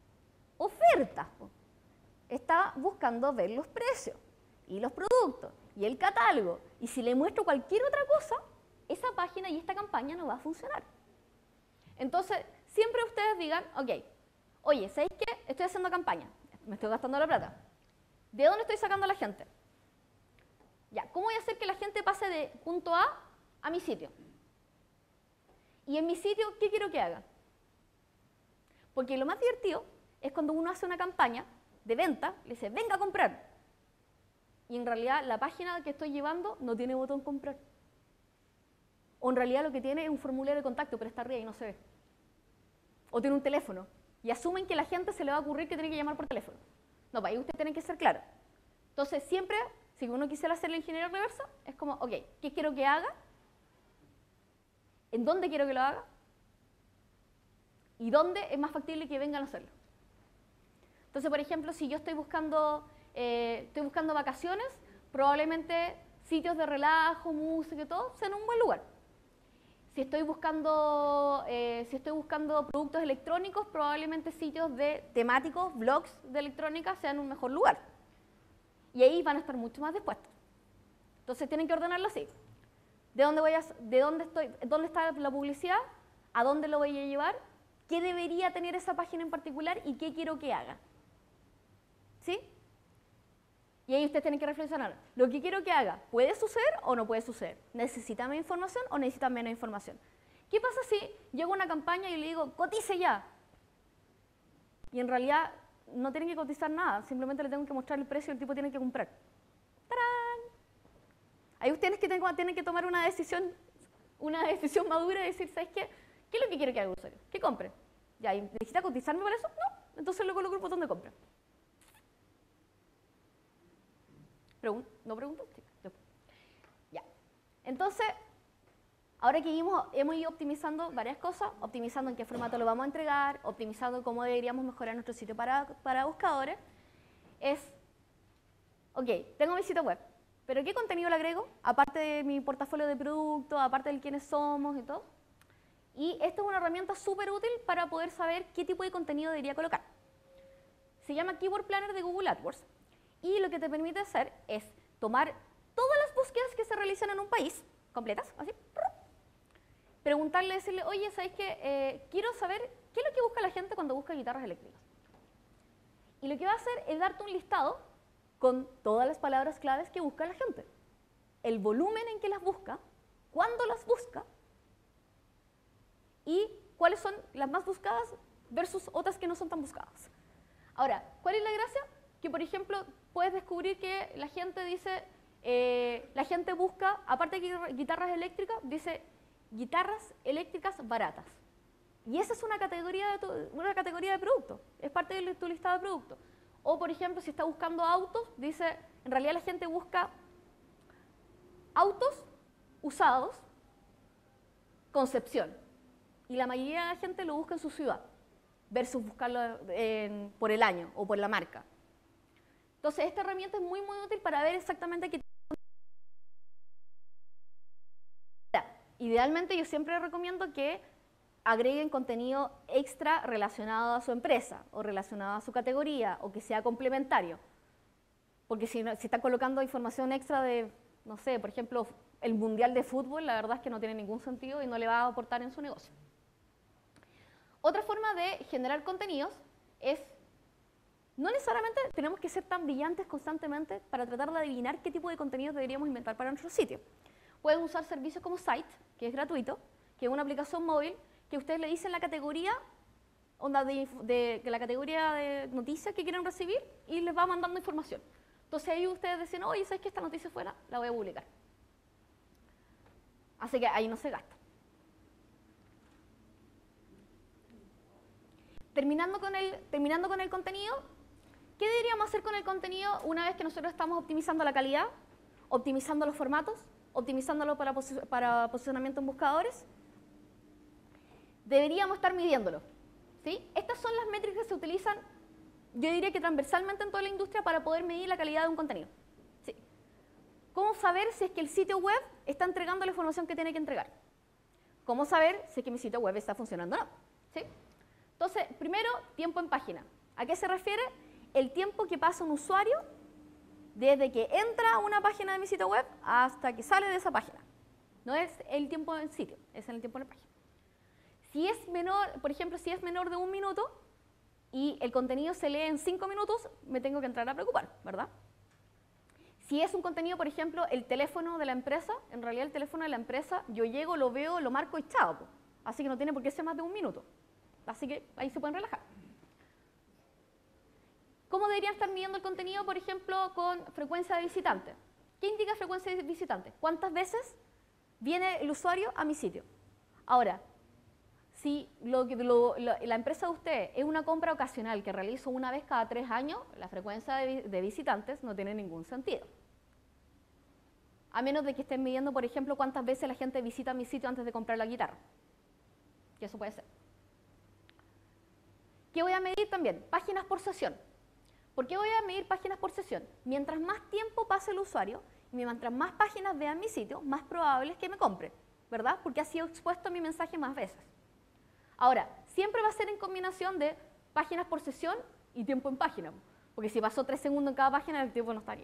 ofertas. Está buscando ver los precios y los productos y el catálogo. Y si le muestro cualquier otra cosa, esa página y esta campaña no va a funcionar. Entonces, siempre ustedes digan, ok, oye, ¿sabéis qué? Estoy haciendo campaña, me estoy gastando la plata. ¿De dónde estoy sacando a la gente? Ya, ¿cómo voy a hacer que la gente pase de punto A a mi sitio? Y en mi sitio, ¿qué quiero que haga? Porque lo más divertido es cuando uno hace una campaña de venta, le dice, venga a comprar. Y en realidad la página que estoy llevando no tiene botón comprar. O en realidad lo que tiene es un formulario de contacto, pero está arriba y no se ve. O tiene un teléfono. Y asumen que a la gente se le va a ocurrir que tiene que llamar por teléfono. No, para ahí usted tiene que ser claro. Entonces siempre, si uno quisiera hacer la ingeniería reversa, es como, ok, ¿qué quiero que haga? ¿En dónde quiero que lo haga? ¿Y dónde es más factible que vengan a hacerlo? Entonces, por ejemplo, si yo estoy buscando, eh, estoy buscando vacaciones, probablemente sitios de relajo, música y todo, sean un buen lugar. Si estoy buscando, eh, si estoy buscando productos electrónicos, probablemente sitios de temáticos, blogs de electrónica sean un mejor lugar. Y ahí van a estar mucho más dispuestos. Entonces tienen que ordenarlo así. ¿De dónde, voy a, de dónde, estoy, dónde está la publicidad? ¿A dónde lo voy a llevar? ¿Qué debería tener esa página en particular? ¿Y qué quiero que haga? ¿Sí? Y ahí ustedes tienen que reflexionar. Lo que quiero que haga, ¿puede suceder o no puede suceder? ¿Necesita más información o necesita menos información? ¿Qué pasa si llego a una campaña y le digo, cotice ya? Y en realidad no tienen que cotizar nada, simplemente le tengo que mostrar el precio y el tipo tiene que comprar. ¡Tarán! Ahí ustedes que tengo, tienen que tomar una decisión, una decisión madura y decir, ¿sabes qué? ¿Qué es lo que quiero que haga el usuario? ¿Que compre? ¿Ya? ¿Necesita cotizarme para eso? No. Entonces le coloco el botón de compra. Pregun ¿No pregunto? Sí. No. Ya. Entonces, ahora que hemos, hemos ido optimizando varias cosas, optimizando en qué formato lo vamos a entregar, optimizando cómo deberíamos mejorar nuestro sitio para, para buscadores, es, ok, tengo mi sitio web, pero ¿qué contenido le agrego? Aparte de mi portafolio de productos, aparte de quiénes somos y todo. Y esta es una herramienta súper útil para poder saber qué tipo de contenido debería colocar. Se llama Keyword Planner de Google AdWords. Y lo que te permite hacer es tomar todas las búsquedas que se realizan en un país, completas, así, preguntarle, decirle, oye, ¿sabes qué? Eh, quiero saber qué es lo que busca la gente cuando busca guitarras eléctricas. Y lo que va a hacer es darte un listado con todas las palabras claves que busca la gente. El volumen en que las busca, cuándo las busca, y cuáles son las más buscadas versus otras que no son tan buscadas. Ahora, ¿cuál es la gracia? Que, por ejemplo, puedes descubrir que la gente dice, eh, la gente busca, aparte de guitarras eléctricas, dice guitarras eléctricas baratas. Y esa es una categoría de, tu, una categoría de producto, es parte de tu listado de productos. O, por ejemplo, si está buscando autos, dice, en realidad la gente busca autos usados, Concepción. Y la mayoría de la gente lo busca en su ciudad, versus buscarlo en, por el año o por la marca. Entonces, esta herramienta es muy, muy útil para ver exactamente qué. Idealmente, yo siempre recomiendo que agreguen contenido extra relacionado a su empresa, o relacionado a su categoría, o que sea complementario. Porque si, si están colocando información extra de, no sé, por ejemplo, el Mundial de Fútbol, la verdad es que no tiene ningún sentido y no le va a aportar en su negocio. Otra forma de generar contenidos es, no necesariamente tenemos que ser tan brillantes constantemente para tratar de adivinar qué tipo de contenidos deberíamos inventar para nuestro sitio. Pueden usar servicios como Site, que es gratuito, que es una aplicación móvil que ustedes le dicen la categoría, onda de, de, de la categoría de noticias que quieren recibir y les va mandando información. Entonces ahí ustedes dicen, oye, ¿sabes que esta noticia fuera? La voy a publicar. Así que ahí no se gasta. Terminando con el, terminando con el contenido, ¿qué deberíamos hacer con el contenido una vez que nosotros estamos optimizando la calidad, optimizando los formatos, optimizándolo para, posi para posicionamiento en buscadores? Deberíamos estar midiéndolo, ¿sí? Estas son las métricas que se utilizan, yo diría que transversalmente en toda la industria para poder medir la calidad de un contenido. ¿Sí? ¿Cómo saber si es que el sitio web está entregando la información que tiene que entregar? ¿Cómo saber si es que mi sitio web está funcionando o no? ¿Sí? Entonces, primero, tiempo en página. ¿A qué se refiere? El tiempo que pasa un usuario desde que entra a una página de mi sitio web hasta que sale de esa página. No es el tiempo del sitio, es el tiempo de la página. Si es menor, por ejemplo, si es menor de un minuto y el contenido se lee en cinco minutos, me tengo que entrar a preocupar, ¿verdad? Si es un contenido, por ejemplo, el teléfono de la empresa, en realidad el teléfono de la empresa, yo llego, lo veo, lo marco y chao, po. Así que no tiene por qué ser más de un minuto. Así que ahí se pueden relajar. ¿Cómo deberían estar midiendo el contenido, por ejemplo, con frecuencia de visitantes? ¿Qué indica frecuencia de visitantes? ¿Cuántas veces viene el usuario a mi sitio? Ahora, si lo, lo, lo, la empresa de usted es una compra ocasional que realizo una vez cada tres años, la frecuencia de, de visitantes no tiene ningún sentido. A menos de que estén midiendo, por ejemplo, cuántas veces la gente visita mi sitio antes de comprar la guitarra. Que eso puede ser. ¿Qué voy a medir también? Páginas por sesión. ¿Por qué voy a medir páginas por sesión? Mientras más tiempo pase el usuario y mientras más páginas vean mi sitio, más probable es que me compre, ¿verdad? Porque ha sido expuesto a mi mensaje más veces. Ahora, siempre va a ser en combinación de páginas por sesión y tiempo en página, porque si pasó tres segundos en cada página, el tiempo no estaría.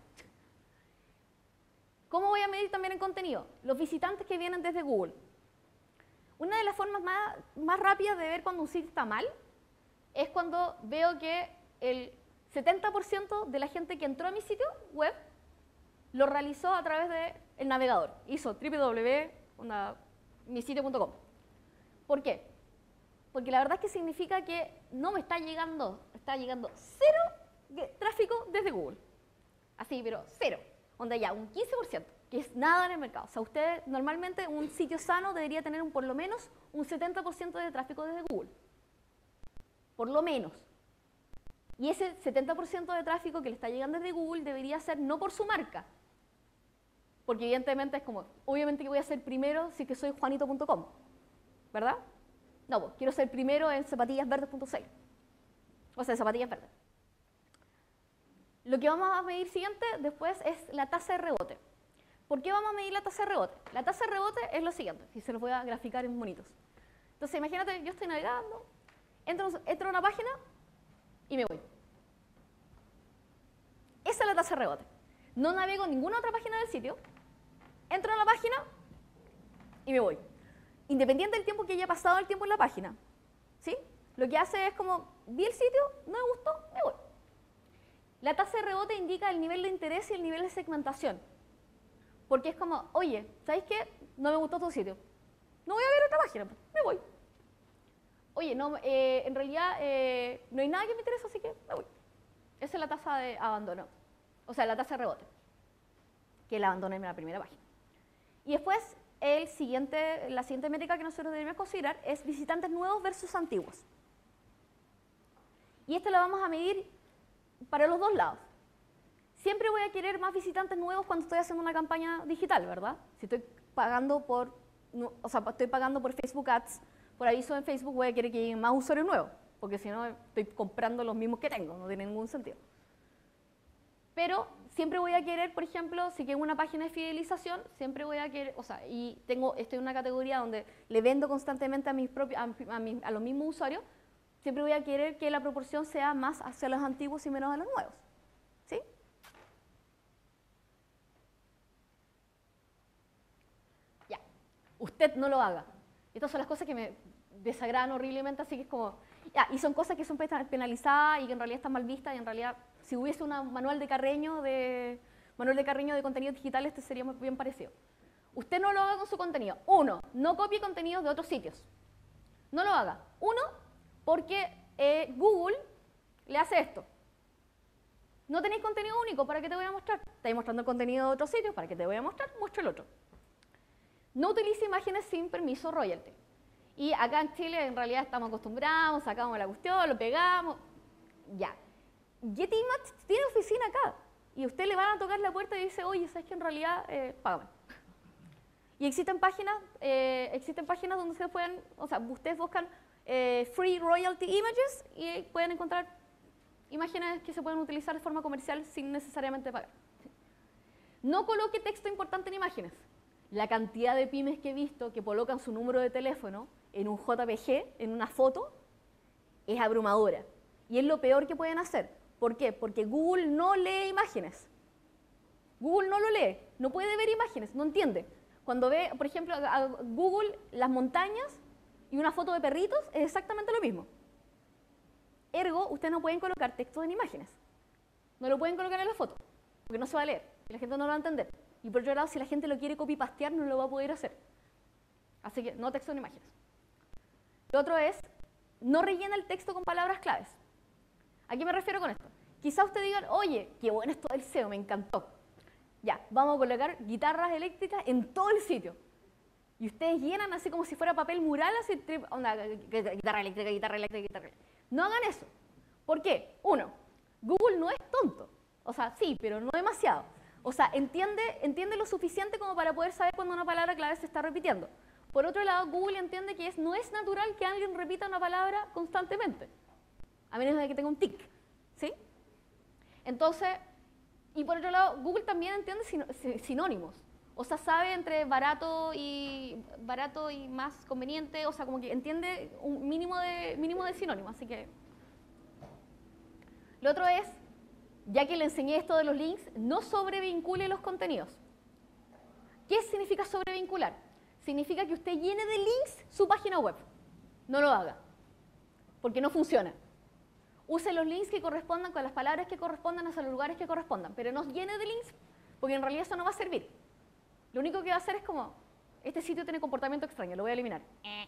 ¿Cómo voy a medir también el contenido? Los visitantes que vienen desde Google. Una de las formas más, más rápidas de ver cuando un sitio está mal es cuando veo que el setenta por ciento de la gente que entró a mi sitio web lo realizó a través del navegador. Hizo doble u doble u doble u punto mi sitio punto com. ¿Por qué? Porque la verdad es que significa que no me está llegando, está llegando cero tráfico desde Google. Así, pero cero. Donde ya un quince por ciento, que es nada en el mercado. O sea, usted normalmente un sitio sano debería tener un, por lo menos un setenta por ciento de tráfico desde Google. Por lo menos. Y ese setenta por ciento de tráfico que le está llegando desde Google debería ser no por su marca. Porque evidentemente es como, obviamente que voy a ser primero si que soy juanito punto com. ¿Verdad? No, pues, quiero ser primero en zapatillas verdes punto c l. O sea, zapatillas verdes. Lo que vamos a medir siguiente después es la tasa de rebote. ¿Por qué vamos a medir la tasa de rebote? La tasa de rebote es lo siguiente, y se los voy a graficar en monitos. Entonces, imagínate, yo estoy navegando, entro, entro a una página y me voy. Esa es la tasa de rebote. No navego en ninguna otra página del sitio, entro a la página y me voy. Independiente del tiempo que haya pasado el tiempo en la página. ¿Sí? Lo que hace es como, vi el sitio, no me gustó, me voy. La tasa de rebote indica el nivel de interés y el nivel de segmentación. Porque es como, oye, ¿sabes qué? No me gustó tu sitio. No voy a ver otra página, me voy. Oye, no, eh, en realidad eh, no hay nada que me interese, así que me voy. Esa es la tasa de abandono. O sea, la tasa de rebote. Que el abandono en la primera página. Y después, el siguiente, la siguiente métrica que nosotros debemos considerar es visitantes nuevos versus antiguos. Y esto lo vamos a medir para los dos lados. Siempre voy a querer más visitantes nuevos cuando estoy haciendo una campaña digital, ¿verdad? Si estoy pagando por, o sea, estoy pagando por Facebook Ads, por aviso en Facebook, voy a querer que lleguen más usuarios nuevos, porque si no estoy comprando los mismos que tengo, no tiene ningún sentido. Pero siempre voy a querer, por ejemplo, si quiero una página de fidelización, siempre voy a querer, o sea, y tengo, estoy en una categoría donde le vendo constantemente a, mis propios, a, a, mis, a los mismos usuarios, siempre voy a querer que la proporción sea más hacia los antiguos y menos a los nuevos. ¿Sí? Ya. Usted no lo haga. Estas son las cosas que me desagradan horriblemente, así que es como... Ya, y son cosas que son penalizadas y que en realidad están mal vistas, y en realidad, si hubiese un manual de Carreño de, manual de Carreño de contenido digital, este sería muy bien parecido. Usted no lo haga con su contenido. Uno, no copie contenidos de otros sitios. No lo haga. Uno, porque eh, Google le hace esto. No tenéis contenido único, ¿para qué te voy a mostrar? Estáis mostrando el contenido de otros sitios, ¿para qué te voy a mostrar? Muestra el otro. No utilice imágenes sin permiso royalty. Y acá en Chile en realidad estamos acostumbrados, sacamos la cuestión, lo pegamos, ya. Getimage tiene oficina acá y usted le van a tocar la puerta y dice, oye, ¿sabes que en realidad eh, págame? Y existen páginas, eh, existen páginas donde ustedes pueden, o sea, ustedes buscan eh, free royalty images y pueden encontrar imágenes que se pueden utilizar de forma comercial sin necesariamente pagar. No coloque texto importante en imágenes. La cantidad de pymes que he visto que colocan su número de teléfono en un J P G, en una foto, es abrumadora. Y es lo peor que pueden hacer. ¿Por qué? Porque Google no lee imágenes. Google no lo lee, no puede ver imágenes, no entiende. Cuando ve, por ejemplo, a Google las montañas y una foto de perritos, es exactamente lo mismo. Ergo, ustedes no pueden colocar texto en imágenes. No lo pueden colocar en la foto, porque no se va a leer, y la gente no lo va a entender. Y por otro lado, si la gente lo quiere copy-pastear, no lo va a poder hacer. Así que no texto en imágenes. Lo otro es, no rellena el texto con palabras claves. ¿A qué me refiero con esto? Quizá usted diga, oye, qué bueno esto del S E O, me encantó. Ya, vamos a colocar guitarras eléctricas en todo el sitio. Y ustedes llenan así como si fuera papel mural, así, onda, guitarra eléctrica, guitarra eléctrica, guitarra eléctrica. No hagan eso. ¿Por qué? Uno, Google no es tonto. O sea, sí, pero no demasiado. O sea, entiende, entiende lo suficiente como para poder saber cuando una palabra clave se está repitiendo. Por otro lado, Google entiende que es, no es natural que alguien repita una palabra constantemente, a menos de que tenga un tic, ¿sí? Entonces, y por otro lado, Google también entiende sinónimos. O sea, sabe entre barato y, barato y más conveniente, o sea, como que entiende un mínimo de, mínimo de sinónimos, así que... Lo otro es, ya que le enseñé esto de los links, no sobrevincule los contenidos. ¿Qué significa sobrevincular? Significa que usted llene de links su página web. No lo haga, porque no funciona. Use los links que correspondan con las palabras que correspondan hacia los lugares que correspondan, pero no llene de links, porque en realidad eso no va a servir. Lo único que va a hacer es como, este sitio tiene comportamiento extraño, lo voy a eliminar.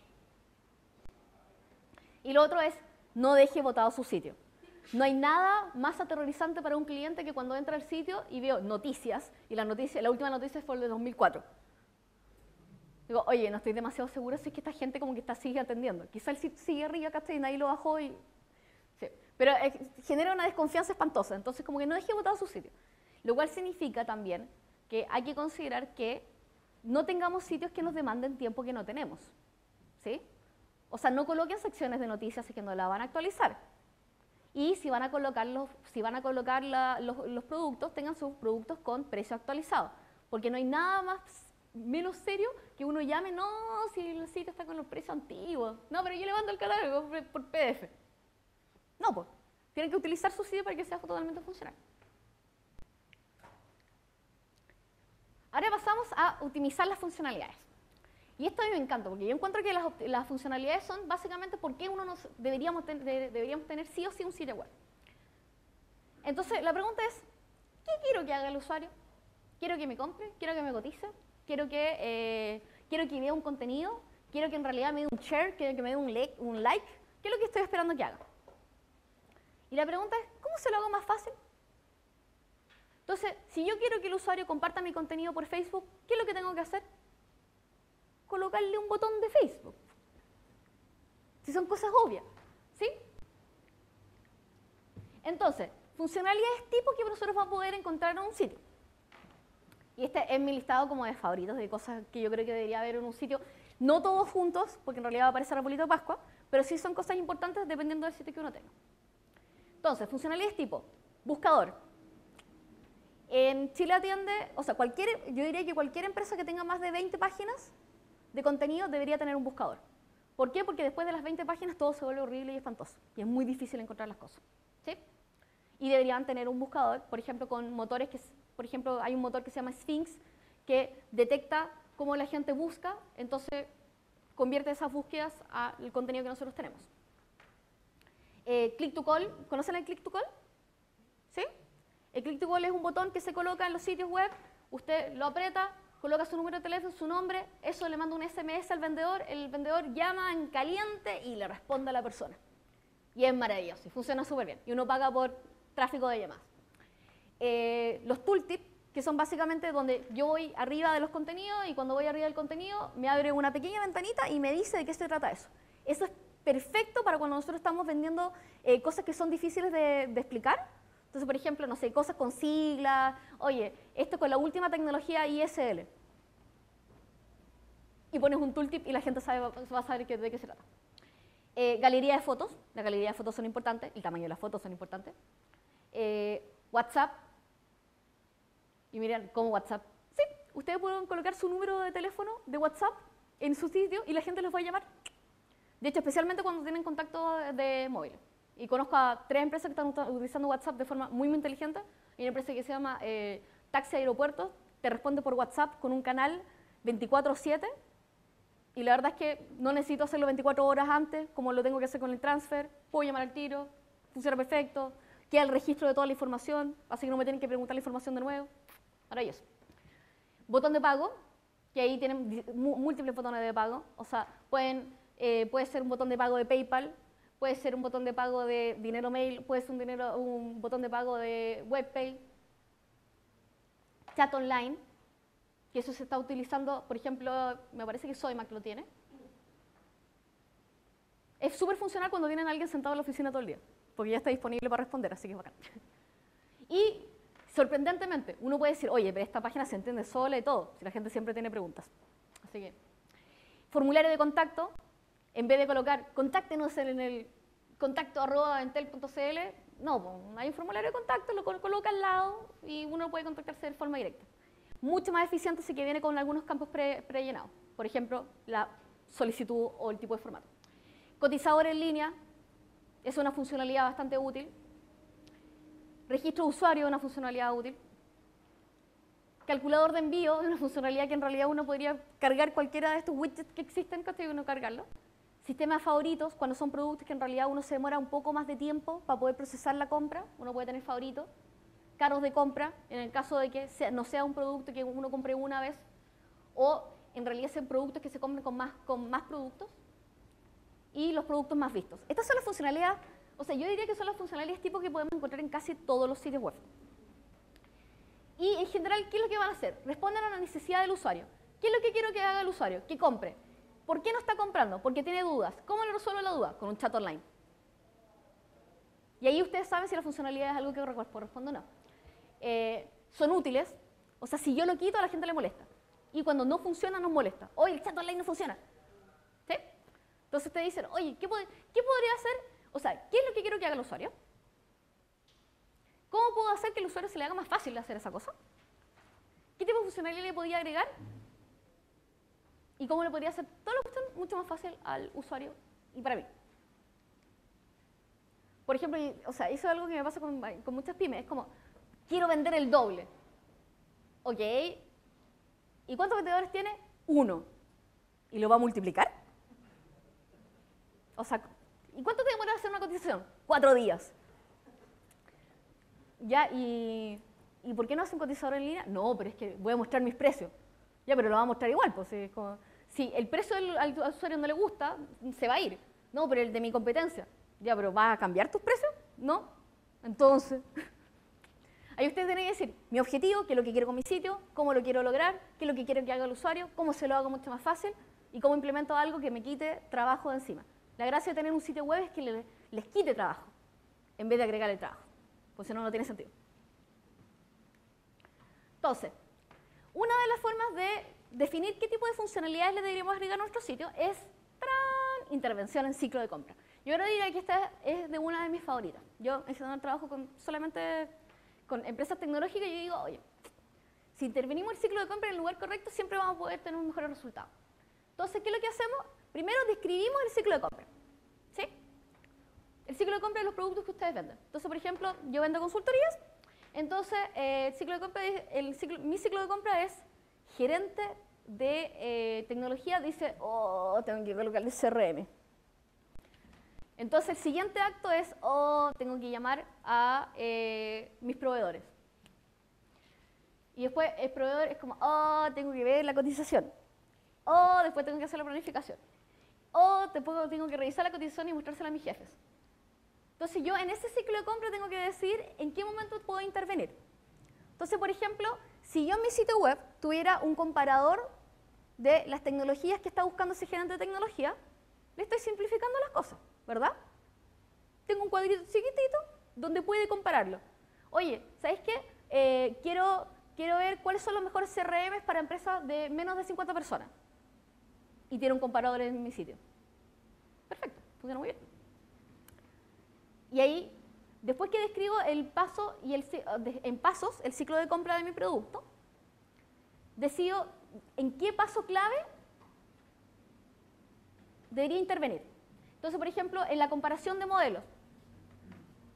Y lo otro es, no deje botado su sitio. No hay nada más aterrorizante para un cliente que cuando entra al sitio y veo noticias, y la, noticia, la última noticia fue el de dos mil cuatro. Digo, oye, no estoy demasiado segura si es que esta gente como que está, sigue atendiendo. Quizá el sitio sigue arriba, ¿cachai? Y nadie lo bajó y... Sí. Pero eh, genera una desconfianza espantosa, entonces como que no deje botado su sitio. Lo cual significa también que hay que considerar que no tengamos sitios que nos demanden tiempo que no tenemos, ¿sí? O sea, no coloquen secciones de noticias si que no la van a actualizar. Y si van a colocar los, si van a colocar la, los, los productos, tengan sus productos con precio actualizado, porque no hay nada más menos serio que uno llame, no, si el sitio está con los precios antiguos, no, pero yo le mando el catálogo por P D F. No, pues, tienen que utilizar su sitio para que sea totalmente funcional. Ahora pasamos a optimizar las funcionalidades. Y esto a mí me encanta, porque yo encuentro que las, las funcionalidades son básicamente por qué uno nos deberíamos, ten, de, deberíamos tener sí o sí un sitio web. Entonces, la pregunta es, ¿qué quiero que haga el usuario? ¿Quiero que me compre? ¿Quiero que me cotice? ¿Quiero que, eh, quiero que vea un contenido? ¿Quiero que en realidad me dé un share? ¿Quiero que me dé un like, un like? ¿Qué es lo que estoy esperando que haga? Y la pregunta es, ¿cómo se lo hago más fácil? Entonces, si yo quiero que el usuario comparta mi contenido por Facebook, ¿qué es lo que tengo que hacer? Colocarle un botón de Facebook. Si son cosas obvias, ¿sí? Entonces, funcionalidades tipo que nosotros vamos a poder encontrar en un sitio. Y este es mi listado como de favoritos, de cosas que yo creo que debería haber en un sitio. No todos juntos, porque en realidad va a aparecer arbolito de Pascua, pero sí son cosas importantes dependiendo del sitio que uno tenga. Entonces, funcionalidades tipo buscador. En Chile atiende, o sea, cualquier, yo diría que cualquier empresa que tenga más de veinte páginas de contenido debería tener un buscador. ¿Por qué? Porque después de las veinte páginas todo se vuelve horrible y espantoso. Y es muy difícil encontrar las cosas, ¿sí? Y deberían tener un buscador, por ejemplo, con motores que, por ejemplo, hay un motor que se llama Sphinx que detecta cómo la gente busca, entonces convierte esas búsquedas al contenido que nosotros tenemos. Eh, click to call, ¿conocen el click to call? ¿Sí? El click to call es un botón que se coloca en los sitios web, usted lo aprieta, coloca su número de teléfono, su nombre, eso le manda un S M S al vendedor, el vendedor llama en caliente y le responde a la persona. Y es maravilloso, y funciona súper bien. Y uno paga por tráfico de llamadas. Eh, los tooltips, que son básicamente donde yo voy arriba de los contenidos y cuando voy arriba del contenido me abre una pequeña ventanita y me dice de qué se trata eso. Eso es perfecto para cuando nosotros estamos vendiendo eh, cosas que son difíciles de, de explicar. Entonces, por ejemplo, no sé, cosas con siglas, oye, esto con la última tecnología I S L. Y pones un tooltip y la gente sabe, va a saber que, de qué se trata. Eh, galería de fotos, la galería de fotos son importantes, el tamaño de las fotos son importantes. Eh, WhatsApp, y miren, ¿cómo WhatsApp? Sí, ustedes pueden colocar su número de teléfono de WhatsApp en su sitio y la gente los va a llamar. De hecho, especialmente cuando tienen contacto de móvil. Y conozco a tres empresas que están utilizando WhatsApp de forma muy, muy inteligente. Hay una empresa que se llama eh, Taxi Aeropuertos, te responde por WhatsApp con un canal veinticuatro siete. Y la verdad es que no necesito hacerlo veinticuatro horas antes, como lo tengo que hacer con el transfer. Puedo llamar al tiro, funciona perfecto, queda el registro de toda la información, así que no me tienen que preguntar la información de nuevo. Maravilloso. Botón de pago, que ahí tienen múltiples botones de pago. O sea, pueden, eh, puede ser un botón de pago de PayPal, puede ser un botón de pago de dinero mail, puede ser un, dinero, un botón de pago de WebPay. Chat online, que eso se está utilizando, por ejemplo, me parece que Sodimac lo tiene. Es súper funcional cuando tienen a alguien sentado en la oficina todo el día, porque ya está disponible para responder, así que es bacán. Y, sorprendentemente, uno puede decir, oye, pero esta página se entiende sola y todo, si la gente siempre tiene preguntas. Así que, formulario de contacto, en vez de colocar, contáctenos en el contacto arroba entel punto c l, no, hay un formulario de contacto, lo coloca al lado y uno puede contactarse de forma directa. Mucho más eficiente si que viene con algunos campos pre, prellenados. Por ejemplo, la solicitud o el tipo de formato. Cotizador en línea es una funcionalidad bastante útil. Registro de usuario es una funcionalidad útil. Calculador de envío es una funcionalidad que en realidad uno podría cargar cualquiera de estos widgets que existen, que uno cargarlo. Sistema de favoritos, cuando son productos que en realidad uno se demora un poco más de tiempo para poder procesar la compra, uno puede tener favoritos. Carros de compra, en el caso de que sea, no sea un producto que uno compre una vez, o en realidad sean productos que se compren con más, con más productos, y los productos más vistos. Estas son las funcionalidades, o sea, yo diría que son las funcionalidades tipo que podemos encontrar en casi todos los sitios web. Y en general, ¿qué es lo que van a hacer? Responden a la necesidad del usuario. ¿Qué es lo que quiero que haga el usuario? Que compre. ¿Por qué no está comprando? Porque tiene dudas. ¿Cómo le resuelvo la duda? Con un chat online. Y ahí ustedes saben si la funcionalidad es algo que corresponde o no. Eh, son útiles, o sea, si yo lo quito a la gente le molesta. Y cuando no funciona, nos molesta. Oye, el chat online no funciona. ¿Sí? Entonces te dicen, oye, ¿qué, pod ¿qué podría hacer? O sea, ¿qué es lo que quiero que haga el usuario? ¿Cómo puedo hacer que el usuario se le haga más fácil hacer esa cosa? ¿Qué tipo de funcionalidad le podría agregar? ¿Y cómo le podría hacer toda la cuestión mucho más fácil al usuario y para mí? Por ejemplo, o sea, eso es algo que me pasa con, con muchas pymes. Es como, quiero vender el doble. Ok. ¿Y cuántos vendedores tiene? Uno. ¿Y lo va a multiplicar? O sea, ¿y cuánto te demora hacer una cotización? Cuatro días. Ya, ¿y, ¿y por qué no hacen cotizador en línea? No, pero es que voy a mostrar mis precios. Ya, pero lo va a mostrar igual. Pues, es como, si el precio del, al, al usuario no le gusta, se va a ir. No, pero el de mi competencia. Ya, pero ¿va a cambiar tus precios? No. Entonces, ahí ustedes tienen que decir, mi objetivo, qué es lo que quiero con mi sitio, cómo lo quiero lograr, qué es lo que quiero que haga el usuario, cómo se lo hago mucho más fácil y cómo implemento algo que me quite trabajo de encima. La gracia de tener un sitio web es que le, les quite trabajo, en vez de agregar el trabajo, pues si no, no tiene sentido. Entonces, una de las formas de definir qué tipo de funcionalidades le deberíamos agregar a nuestro sitio es ¡tran! Intervención en ciclo de compra. Yo ahora diría que esta es de una de mis favoritas. Yo en general trabajo con, solamente con empresas tecnológicas y yo digo, oye, si intervenimos el ciclo de compra en el lugar correcto, siempre vamos a poder tener un mejor resultado. Entonces, ¿qué es lo que hacemos? Primero describimos el ciclo de compra. ¿Sí? El ciclo de compra de los productos que ustedes venden. Entonces, por ejemplo, yo vendo consultorías, entonces eh, el ciclo de compra, el ciclo, mi ciclo de compra es gerente de eh, tecnología, dice, oh, tengo que colocar el C R M. Entonces, el siguiente acto es, oh, tengo que llamar a eh, mis proveedores. Y después el proveedor es como, oh, tengo que ver la cotización. Oh, después tengo que hacer la planificación. Oh, después tengo que revisar la cotización y mostrársela a mis jefes. Entonces, yo en ese ciclo de compra tengo que decir en qué momento puedo intervenir. Entonces, por ejemplo, si yo en mi sitio web tuviera un comparador de las tecnologías que está buscando ese gerente de tecnología, le estoy simplificando las cosas, ¿verdad? Tengo un cuadrito chiquitito donde puede compararlo. Oye, ¿sabéis qué? Eh, quiero, quiero ver cuáles son los mejores C R Ms para empresas de menos de cincuenta personas. Y tiene un comparador en mi sitio. Perfecto, funciona muy bien. Y ahí, después que describo el paso y el, en pasos el ciclo de compra de mi producto, decido en qué paso clave debería intervenir. Entonces, por ejemplo, en la comparación de modelos,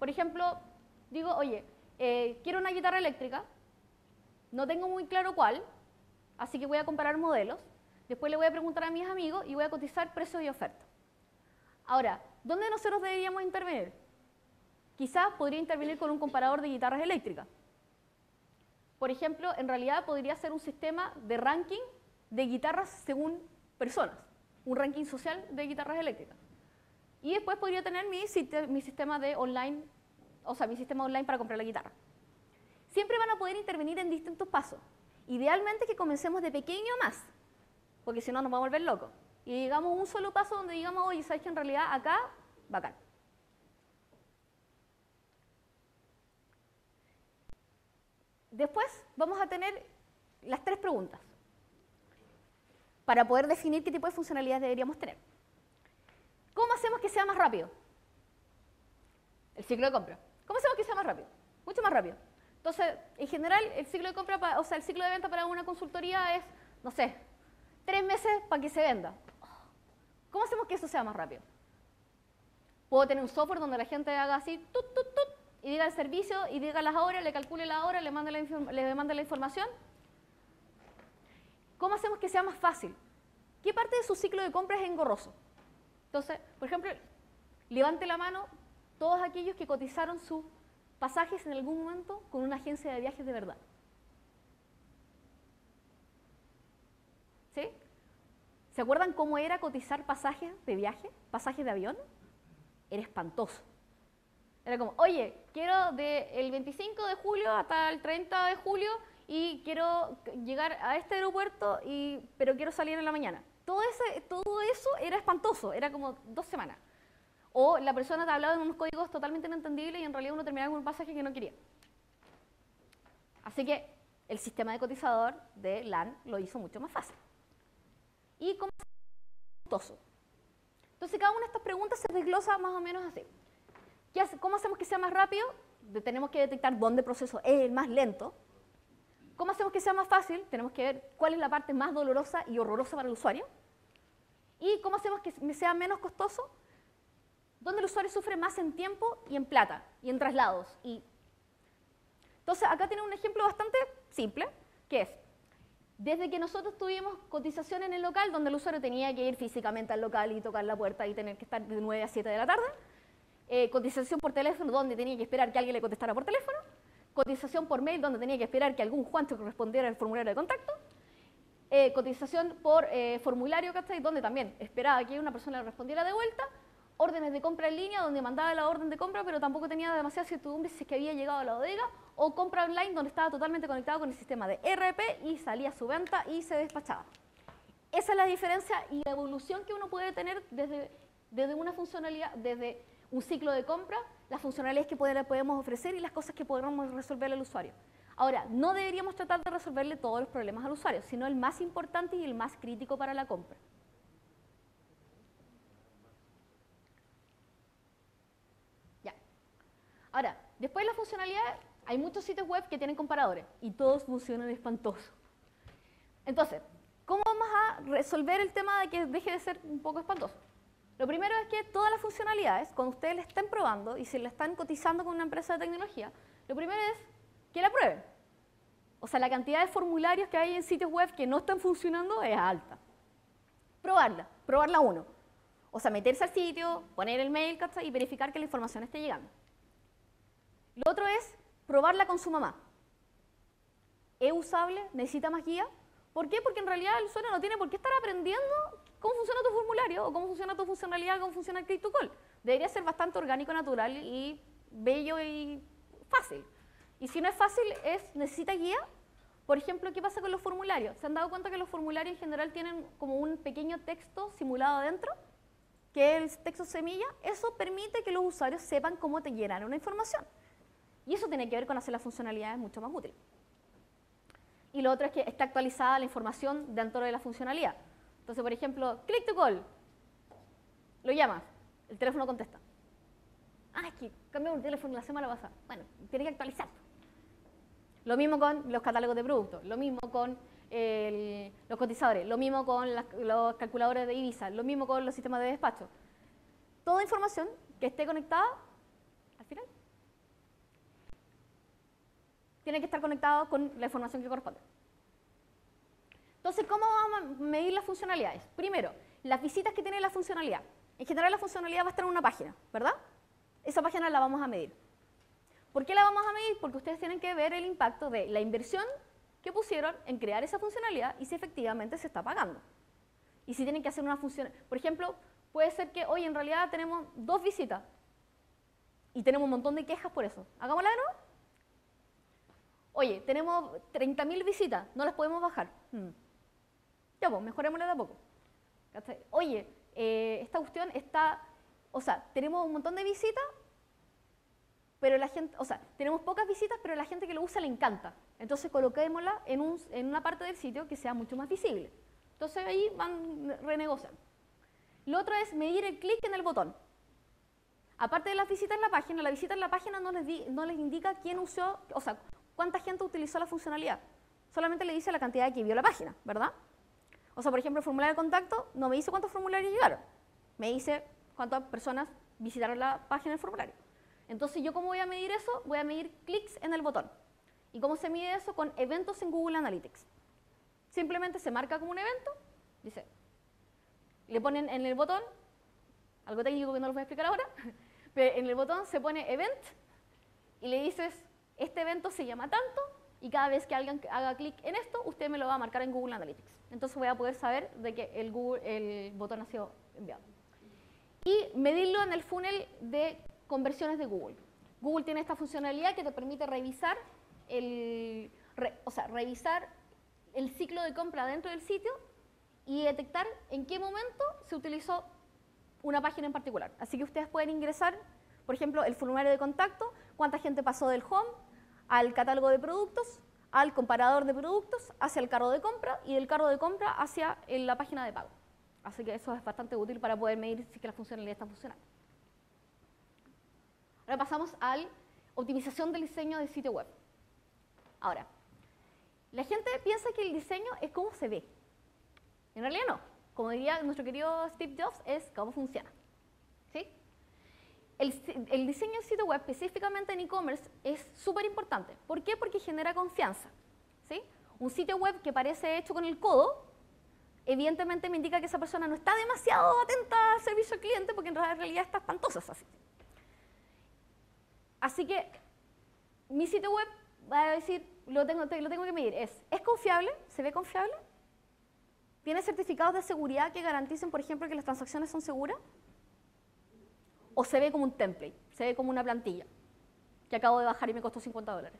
por ejemplo, digo, oye, eh, quiero una guitarra eléctrica, no tengo muy claro cuál, así que voy a comparar modelos, después le voy a preguntar a mis amigos y voy a cotizar precios y ofertas. Ahora, ¿dónde nosotros deberíamos intervenir? Quizás podría intervenir con un comparador de guitarras eléctricas. Por ejemplo, en realidad podría ser un sistema de ranking de guitarras según personas, un ranking social de guitarras eléctricas. Y después podría tener mi, mi sistema de online, o sea, mi sistema online para comprar la guitarra. Siempre van a poder intervenir en distintos pasos. Idealmente que comencemos de pequeño a más, porque si no nos vamos a volver locos. Y digamos un solo paso donde digamos, oye, ¿sabes que en realidad acá, bacán? Después vamos a tener las tres preguntas para poder definir qué tipo de funcionalidades deberíamos tener. ¿Cómo hacemos que sea más rápido? El ciclo de compra. ¿Cómo hacemos que sea más rápido? Mucho más rápido. Entonces, en general, el ciclo de compra, o sea, el ciclo de venta para una consultoría es, no sé, tres meses para que se venda. ¿Cómo hacemos que eso sea más rápido? Puedo tener un software donde la gente haga así, tut, tut, tut, y diga el servicio, y diga las horas, le calcule la hora, le mande la, le mande la información. ¿Cómo hacemos que sea más fácil? ¿Qué parte de su ciclo de compra es engorroso? Entonces, por ejemplo, levante la mano todos aquellos que cotizaron sus pasajes en algún momento con una agencia de viajes de verdad. ¿Sí? ¿Se acuerdan cómo era cotizar pasajes de viaje, pasajes de avión? Era espantoso. Era como, oye, quiero del veinticinco de julio hasta el treinta de julio y quiero llegar a este aeropuerto, y, pero quiero salir en la mañana. Todo, ese, todo eso era espantoso, era como dos semanas. O la persona te hablaba en unos códigos totalmente inentendibles y en realidad uno terminaba con un pasaje que no quería. Así que el sistema de cotizador de LAN lo hizo mucho más fácil. ¿Y cómo es costoso? Entonces cada una de estas preguntas se desglosa más o menos así. ¿Cómo hacemos que sea más rápido? Tenemos que detectar dónde el proceso es el más lento. ¿Cómo hacemos que sea más fácil? Tenemos que ver cuál es la parte más dolorosa y horrorosa para el usuario. ¿Y cómo hacemos que sea menos costoso? Donde el usuario sufre más en tiempo y en plata, y en traslados. Y... Entonces, acá tiene un ejemplo bastante simple, que es, desde que nosotros tuvimos cotización en el local, donde el usuario tenía que ir físicamente al local y tocar la puerta y tener que estar de nueve a siete de la tarde, eh, cotización por teléfono, donde tenía que esperar que alguien le contestara por teléfono, cotización por mail, donde tenía que esperar que algún Juancho respondiera al formulario de contacto, eh, cotización por eh, formulario, ¿cachai? Donde también esperaba que una persona le respondiera de vuelta, órdenes de compra en línea, donde mandaba la orden de compra, pero tampoco tenía demasiada certidumbre si es que había llegado a la bodega, o compra online, donde estaba totalmente conectado con el sistema de E R P y salía a su venta y se despachaba. Esa es la diferencia y la evolución que uno puede tener desde, desde una funcionalidad, desde un ciclo de compra, las funcionalidades que podemos ofrecer y las cosas que podemos resolver al usuario. Ahora, no deberíamos tratar de resolverle todos los problemas al usuario, sino el más importante y el más crítico para la compra. Ya. Ahora, después de la funcionalidad, hay muchos sitios web que tienen comparadores y todos funcionan espantoso. Entonces, ¿cómo vamos a resolver el tema de que deje de ser un poco espantoso? Lo primero es que todas las funcionalidades, cuando ustedes la estén probando y si la están cotizando con una empresa de tecnología, lo primero es que la prueben. O sea, la cantidad de formularios que hay en sitios web que no están funcionando es alta. Probarla, probarla uno. O sea, meterse al sitio, poner el mail, ¿cachai? Y verificar que la información esté llegando. Lo otro es probarla con su mamá. ¿Es usable? ¿Necesita más guía? ¿Por qué? Porque en realidad el usuario no tiene por qué estar aprendiendo cómo funciona tu formulario, o cómo funciona tu funcionalidad, cómo funciona el click to call. Debería ser bastante orgánico, natural y bello y fácil. Y si no es fácil, es, necesita guía. Por ejemplo, ¿qué pasa con los formularios? ¿Se han dado cuenta que los formularios en general tienen como un pequeño texto simulado adentro? Que es el texto semilla. Eso permite que los usuarios sepan cómo te llenar una información. Y eso tiene que ver con hacer las funcionalidades mucho más útiles. Y lo otro es que está actualizada la información dentro de la funcionalidad. Entonces, por ejemplo, click to call. Lo llamas, el teléfono contesta. Ah, es que cambiamos el teléfono la semana pasada. Bueno, tiene que actualizar. Lo mismo con los catálogos de productos, lo mismo con el, los cotizadores, lo mismo con las, los calculadores de Ibiza, lo mismo con los sistemas de despacho. Toda información que esté conectada, al final, tiene que estar conectado con la información que corresponde. Entonces, ¿cómo vamos a medir las funcionalidades? Primero, las visitas que tiene la funcionalidad. En general, la funcionalidad va a estar en una página, ¿verdad? Esa página la vamos a medir. ¿Por qué la vamos a medir? Porque ustedes tienen que ver el impacto de la inversión que pusieron en crear esa funcionalidad y si efectivamente se está pagando. Y si tienen que hacer una función, por ejemplo, puede ser que hoy en realidad tenemos dos visitas y tenemos un montón de quejas por eso. Hagámosla de nuevo. Oye, tenemos treinta mil visitas, no las podemos bajar. Hmm. Ya, pues, mejorémosla de a poco. Oye, eh, esta cuestión está, o sea, tenemos un montón de visitas, pero la gente, o sea, tenemos pocas visitas, pero la gente que lo usa le encanta. Entonces coloquémosla en, un, en una parte del sitio que sea mucho más visible. Entonces ahí van renegociando. Lo otro es medir el clic en el botón. Aparte de las visitas en la página, la visita en la página no les, di, no les indica quién usó, o sea, cuánta gente utilizó la funcionalidad. Solamente le dice la cantidad que vio la página, ¿verdad? O sea, por ejemplo, el formulario de contacto no me dice cuántos formularios llegaron. Me dice cuántas personas visitaron la página del formulario. Entonces, ¿yo cómo voy a medir eso? Voy a medir clics en el botón. ¿Y cómo se mide eso? Con eventos en Google Analytics. Simplemente se marca como un evento, dice, le ponen en el botón, algo técnico que no les voy a explicar ahora, pero en el botón se pone event y le dices, este evento se llama tanto y cada vez que alguien haga clic en esto, usted me lo va a marcar en Google Analytics. Entonces voy a poder saber de que el, Google, el botón ha sido enviado. Y medirlo en el funnel de conversiones de Google. Google tiene esta funcionalidad que te permite revisar el, re, o sea, revisar el ciclo de compra dentro del sitio y detectar en qué momento se utilizó una página en particular. Así que ustedes pueden ingresar, por ejemplo, el formulario de contacto, cuánta gente pasó del home al catálogo de productos, al comparador de productos, hacia el carro de compra y del carro de compra hacia la página de pago. Así que eso es bastante útil para poder medir si que la funcionalidad está funcionando. Ahora pasamos a la optimización del diseño del sitio web. Ahora, la gente piensa que el diseño es cómo se ve. En realidad no. Como diría nuestro querido Steve Jobs, es cómo funciona. ¿Sí? El, el diseño del sitio web, específicamente en e-commerce, es súper importante. ¿Por qué? Porque genera confianza. ¿Sí? Un sitio web que parece hecho con el codo, evidentemente me indica que esa persona no está demasiado atenta al servicio al cliente, porque en realidad está espantosa así. Así que mi sitio web va a decir, lo tengo, lo tengo que medir, es, ¿es confiable? ¿Se ve confiable? ¿Tiene certificados de seguridad que garanticen, por ejemplo, que las transacciones son seguras? ¿O se ve como un template? Se ve como una plantilla que acabo de bajar y me costó cincuenta dólares.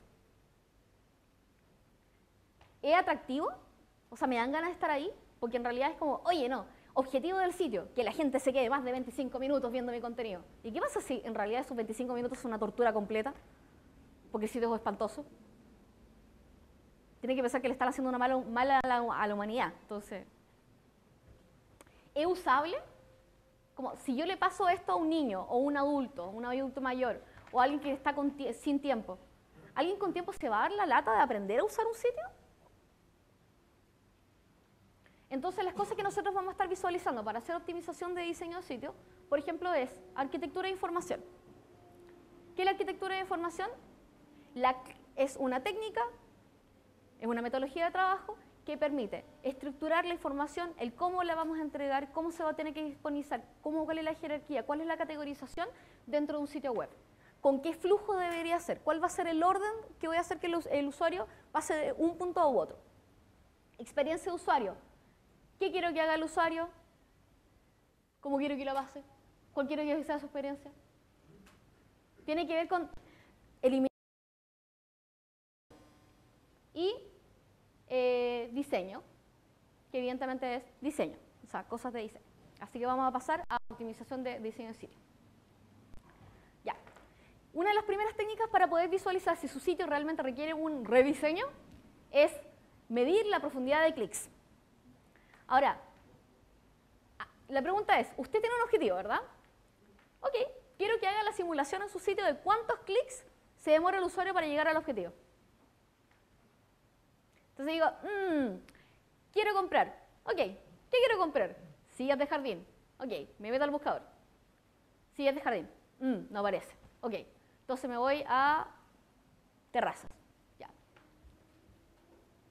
¿Es atractivo? O sea, ¿me dan ganas de estar ahí? Porque en realidad es como, oye, no, objetivo del sitio, que la gente se quede más de veinticinco minutos viendo mi contenido. ¿Y qué pasa si en realidad esos veinticinco minutos son una tortura completa? Porque el sitio es espantoso. Tienen que pensar que le están haciendo una mala, mala a, la, a la humanidad. Entonces, ¿es usable? Como si yo le paso esto a un niño, o un adulto, un adulto mayor, o alguien que está con sin tiempo, ¿alguien con tiempo se va a dar la lata de aprender a usar un sitio? Entonces, las cosas que nosotros vamos a estar visualizando para hacer optimización de diseño de sitio, por ejemplo, es arquitectura de información. ¿Qué es la arquitectura de información? La, es una técnica, es una metodología de trabajo que permite estructurar la información, el cómo la vamos a entregar, cómo se va a tener que disponibilizar, cómo, cuál es la jerarquía, cuál es la categorización dentro de un sitio web. ¿Con qué flujo debería ser? ¿Cuál va a ser el orden que voy a hacer que el, el usuario pase de un punto a otro? Experiencia de usuario. ¿Qué quiero que haga el usuario? ¿Cómo quiero que lo pase? ¿Cuál quiero que sea su experiencia? Tiene que ver con eliminar y eh, diseño, que evidentemente es diseño, o sea, cosas de diseño. Así que vamos a pasar a optimización de diseño de sitio. Ya. Una de las primeras técnicas para poder visualizar si su sitio realmente requiere un rediseño es medir la profundidad de clics. Ahora, la pregunta es, usted tiene un objetivo, ¿verdad? Ok, quiero que haga la simulación en su sitio de cuántos clics se demora el usuario para llegar al objetivo. Entonces digo, mmm, quiero comprar. Ok, ¿qué quiero comprar? Sillas de jardín. Ok, me meto al buscador. Sillas de jardín. Mmm, no aparece. Ok, entonces me voy a terrazas. Ya.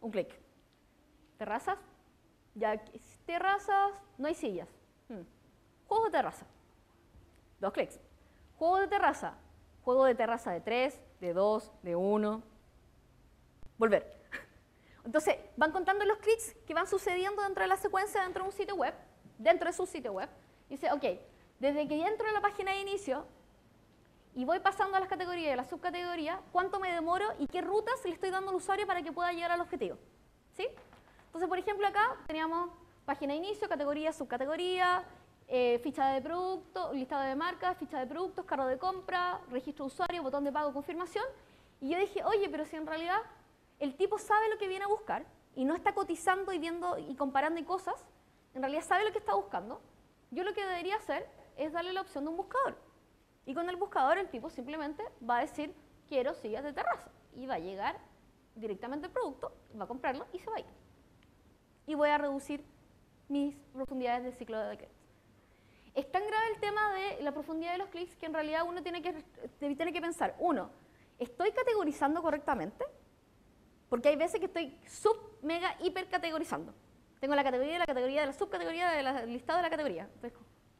un clic. Terrazas, ya terrazas, no hay sillas. Hmm. Juegos de terraza, dos clics. Juego de terraza, juego de terraza de tres, de dos, de uno. Volver. Entonces, van contando los clics que van sucediendo dentro de la secuencia dentro de un sitio web, dentro de su sitio web. Dice, ok, desde que entro en la página de inicio y voy pasando a las categorías y a las subcategorías, cuánto me demoro y qué rutas le estoy dando al usuario para que pueda llegar al objetivo. ¿Sí? Entonces, por ejemplo, acá teníamos página de inicio, categoría, subcategoría, eh, ficha de producto, listado de marcas, ficha de productos, carro de compra, registro de usuario, botón de pago, confirmación. Y yo dije, oye, pero si en realidad el tipo sabe lo que viene a buscar y no está cotizando y viendo y comparando y cosas, en realidad sabe lo que está buscando, yo lo que debería hacer es darle la opción de un buscador. Y con el buscador el tipo simplemente va a decir, quiero sillas de terraza. Y va a llegar directamente al producto, va a comprarlo y se va a ir. Y voy a reducir mis profundidades del ciclo de clics. Es tan grave el tema de la profundidad de los clics que en realidad uno tiene que, tiene que pensar, uno, ¿estoy categorizando correctamente? Porque hay veces que estoy sub, mega, hiper categorizando. Tengo la categoría de la categoría de la subcategoría del listado de la categoría. Entonces,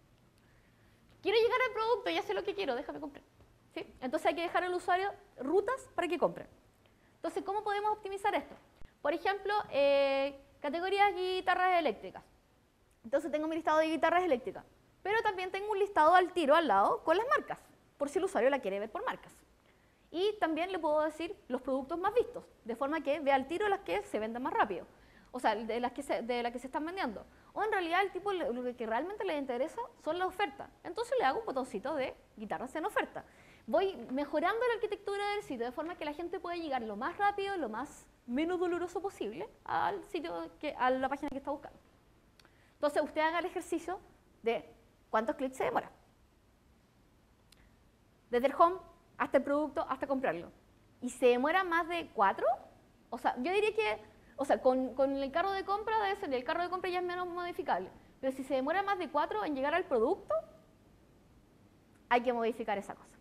quiero llegar al producto, ya sé lo que quiero, déjame comprar. ¿Sí? Entonces hay que dejar al usuario rutas para que compre. Entonces, ¿cómo podemos optimizar esto? Por ejemplo, eh, categorías guitarras eléctricas. Entonces tengo mi listado de guitarras eléctricas, pero también tengo un listado al tiro al lado con las marcas, por si el usuario la quiere ver por marcas. Y también le puedo decir los productos más vistos, de forma que vea al tiro las que se vendan más rápido, o sea, de las que se, de las que se están vendiendo. O en realidad el tipo lo que realmente le interesa son las ofertas. Entonces le hago un botoncito de guitarras en oferta. Voy mejorando la arquitectura del sitio de forma que la gente pueda llegar lo más rápido, lo más menos doloroso posible al sitio, que, a la página que está buscando. Entonces usted haga el ejercicio de cuántos clics se demora. Desde el home hasta el producto, hasta comprarlo. Y se demora más de cuatro, o sea, yo diría que, o sea, con, con el carro de compra debe ser, el carro de compra ya es menos modificable, pero si se demora más de cuatro en llegar al producto, hay que modificar esa cosa.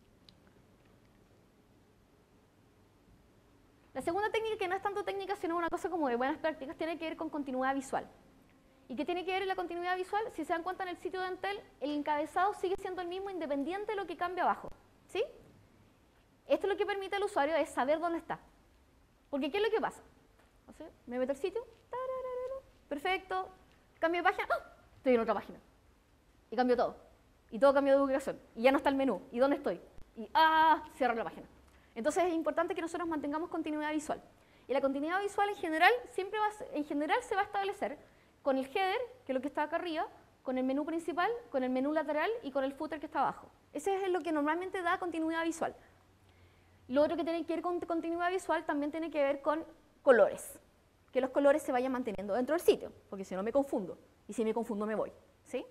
La segunda técnica, que no es tanto técnica, sino una cosa como de buenas prácticas, tiene que ver con continuidad visual. ¿Y qué tiene que ver en la continuidad visual? Si se dan cuenta, en el sitio de Entel, el encabezado sigue siendo el mismo independiente de lo que cambia abajo. ¿Sí? Esto lo que permite al usuario es saber dónde está. Porque ¿qué es lo que pasa? O sea, me meto al sitio, perfecto, cambio de página, ¡oh! Estoy en otra página. Y cambio todo. Y todo cambio de ubicación. Y ya no está el menú. ¿Y dónde estoy? Y ¡ah! Cierro la página. Entonces es importante que nosotros mantengamos continuidad visual. Y la continuidad visual en general, siempre va a, en general se va a establecer con el header, que es lo que está acá arriba, con el menú principal, con el menú lateral y con el footer que está abajo. Ese es lo que normalmente da continuidad visual. Lo otro que tiene que ver con continuidad visual también tiene que ver con colores. Que los colores se vayan manteniendo dentro del sitio, porque si no me confundo. Y si me confundo me voy. ¿Sí?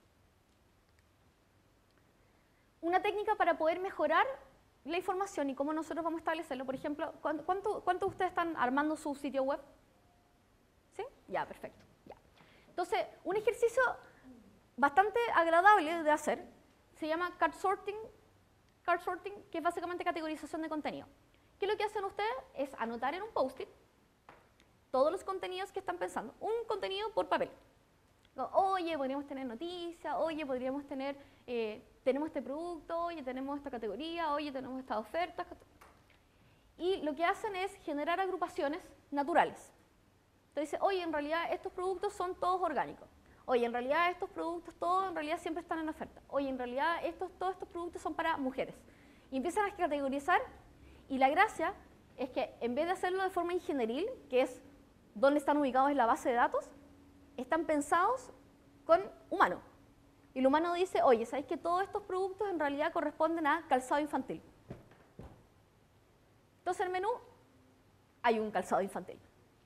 Una técnica para poder mejorar la información y cómo nosotros vamos a establecerlo. Por ejemplo, ¿cuánto, cuánto ustedes están armando su sitio web? ¿Sí? Ya, perfecto. Ya. Entonces, un ejercicio bastante agradable de hacer se llama card sorting, card sorting, que es básicamente categorización de contenido. ¿Qué es lo que hacen ustedes? Es anotar en un post-it todos los contenidos que están pensando, un contenido por papel. Oye, podríamos tener noticias, oye, podríamos tener, eh, tenemos este producto, oye, tenemos esta categoría, oye, tenemos esta oferta. Y lo que hacen es generar agrupaciones naturales. Entonces dice, oye, en realidad estos productos son todos orgánicos. Oye, en realidad estos productos todos en realidad siempre están en oferta. Oye, en realidad estos, todos estos productos son para mujeres. Y empiezan a categorizar, y la gracia es que en vez de hacerlo de forma ingenieril, que es dónde están ubicados en la base de datos, están pensados con humano. Y el humano dice, oye, ¿sabéis que todos estos productos en realidad corresponden a calzado infantil? Entonces en el menú hay un calzado infantil.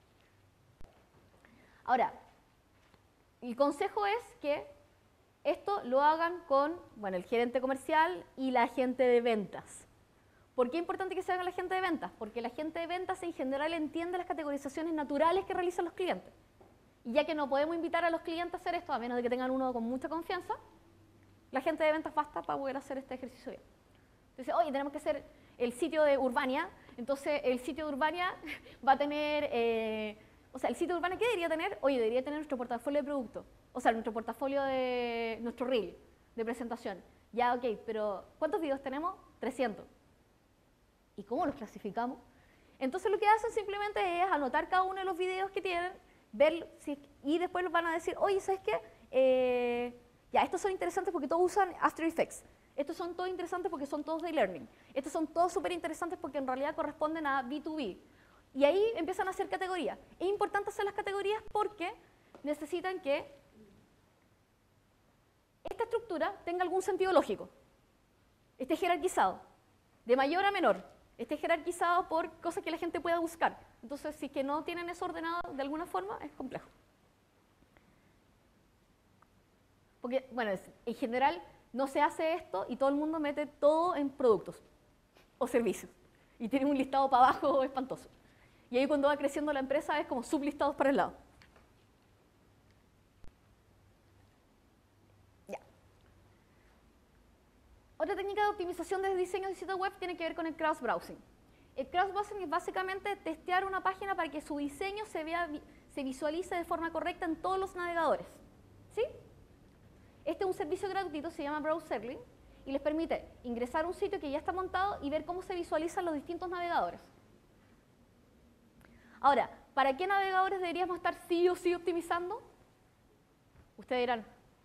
Ahora, el consejo es que esto lo hagan con, bueno, el gerente comercial y la gente de ventas. ¿Por qué es importante que se haga la gente de ventas? Porque la gente de ventas en general entiende las categorizaciones naturales que realizan los clientes. Y ya que no podemos invitar a los clientes a hacer esto, a menos de que tengan uno con mucha confianza, la gente de ventas basta para poder hacer este ejercicio bien. Entonces, oye, tenemos que hacer el sitio de Urbania, Entonces, el sitio de Urbania va a tener, eh, o sea, el sitio de Urbania, ¿qué debería tener? Oye, debería tener nuestro portafolio de productos, o sea, nuestro portafolio de, nuestro reel de presentación. Ya, ok, pero ¿cuántos videos tenemos? trescientos. ¿Y cómo los clasificamos? Entonces, lo que hacen simplemente es anotar cada uno de los videos que tienen, ver si, y después los van a decir, oye, ¿sabes qué? Eh, ya, estos son interesantes porque todos usan After Effects. Estos son todos interesantes porque son todos de e-learning. Estos son todos súper interesantes porque en realidad corresponden a B dos B. Y ahí empiezan a hacer categorías. Es importante hacer las categorías porque necesitan que esta estructura tenga algún sentido lógico. Esté jerarquizado, de mayor a menor. Esté jerarquizado por cosas que la gente pueda buscar. Entonces, si es que no tienen eso ordenado de alguna forma, es complejo. Porque, bueno, en general no se hace esto y todo el mundo mete todo en productos o servicios. Y tiene un listado para abajo espantoso. Y ahí cuando va creciendo la empresa es como sublistados para el lado. Ya. Otra técnica de optimización de diseño de sitio web tiene que ver con el cross-browsing. El cross-browsing es básicamente testear una página para que su diseño se, vea, se visualice de forma correcta en todos los navegadores. ¿Sí? Este es un servicio gratuito, se llama Browserly, y les permite ingresar a un sitio que ya está montado y ver cómo se visualizan los distintos navegadores. Ahora, ¿para qué navegadores deberíamos estar sí o sí optimizando? Ustedes dirán,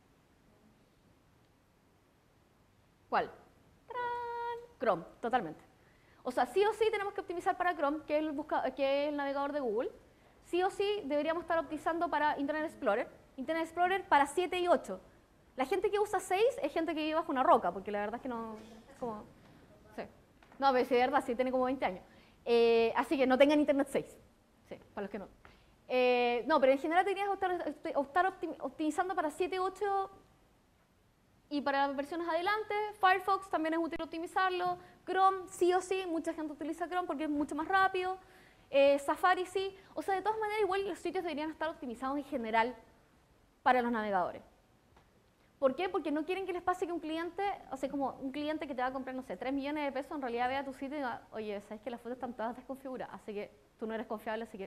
¿cuál? ¡Tarán! Chrome, totalmente. O sea, sí o sí tenemos que optimizar para Chrome, que es el, busca que es el navegador de Google. Sí o sí deberíamos estar optimizando para Internet Explorer. Internet Explorer para siete y ocho. La gente que usa seis es gente que vive bajo una roca, porque la verdad es que no... Como, sí. No, pero si de verdad, sí tiene como veinte años. Eh, así que no tengan Internet seis. Sí, para los que no. Eh, no, pero en general deberías estar, estar optim, optimizando para siete, ocho y para versiones adelante. Firefox también es útil optimizarlo. Chrome, sí o sí, mucha gente utiliza Chrome porque es mucho más rápido. Eh, Safari, sí. O sea, de todas maneras, igual los sitios deberían estar optimizados en general para los navegadores. ¿Por qué? Porque no quieren que les pase que un cliente, o sea, como un cliente que te va a comprar, no sé, tres millones de pesos, en realidad vea tu sitio y diga, oye, sabes que las fotos están todas desconfiguradas, así que tú no eres confiable, así que...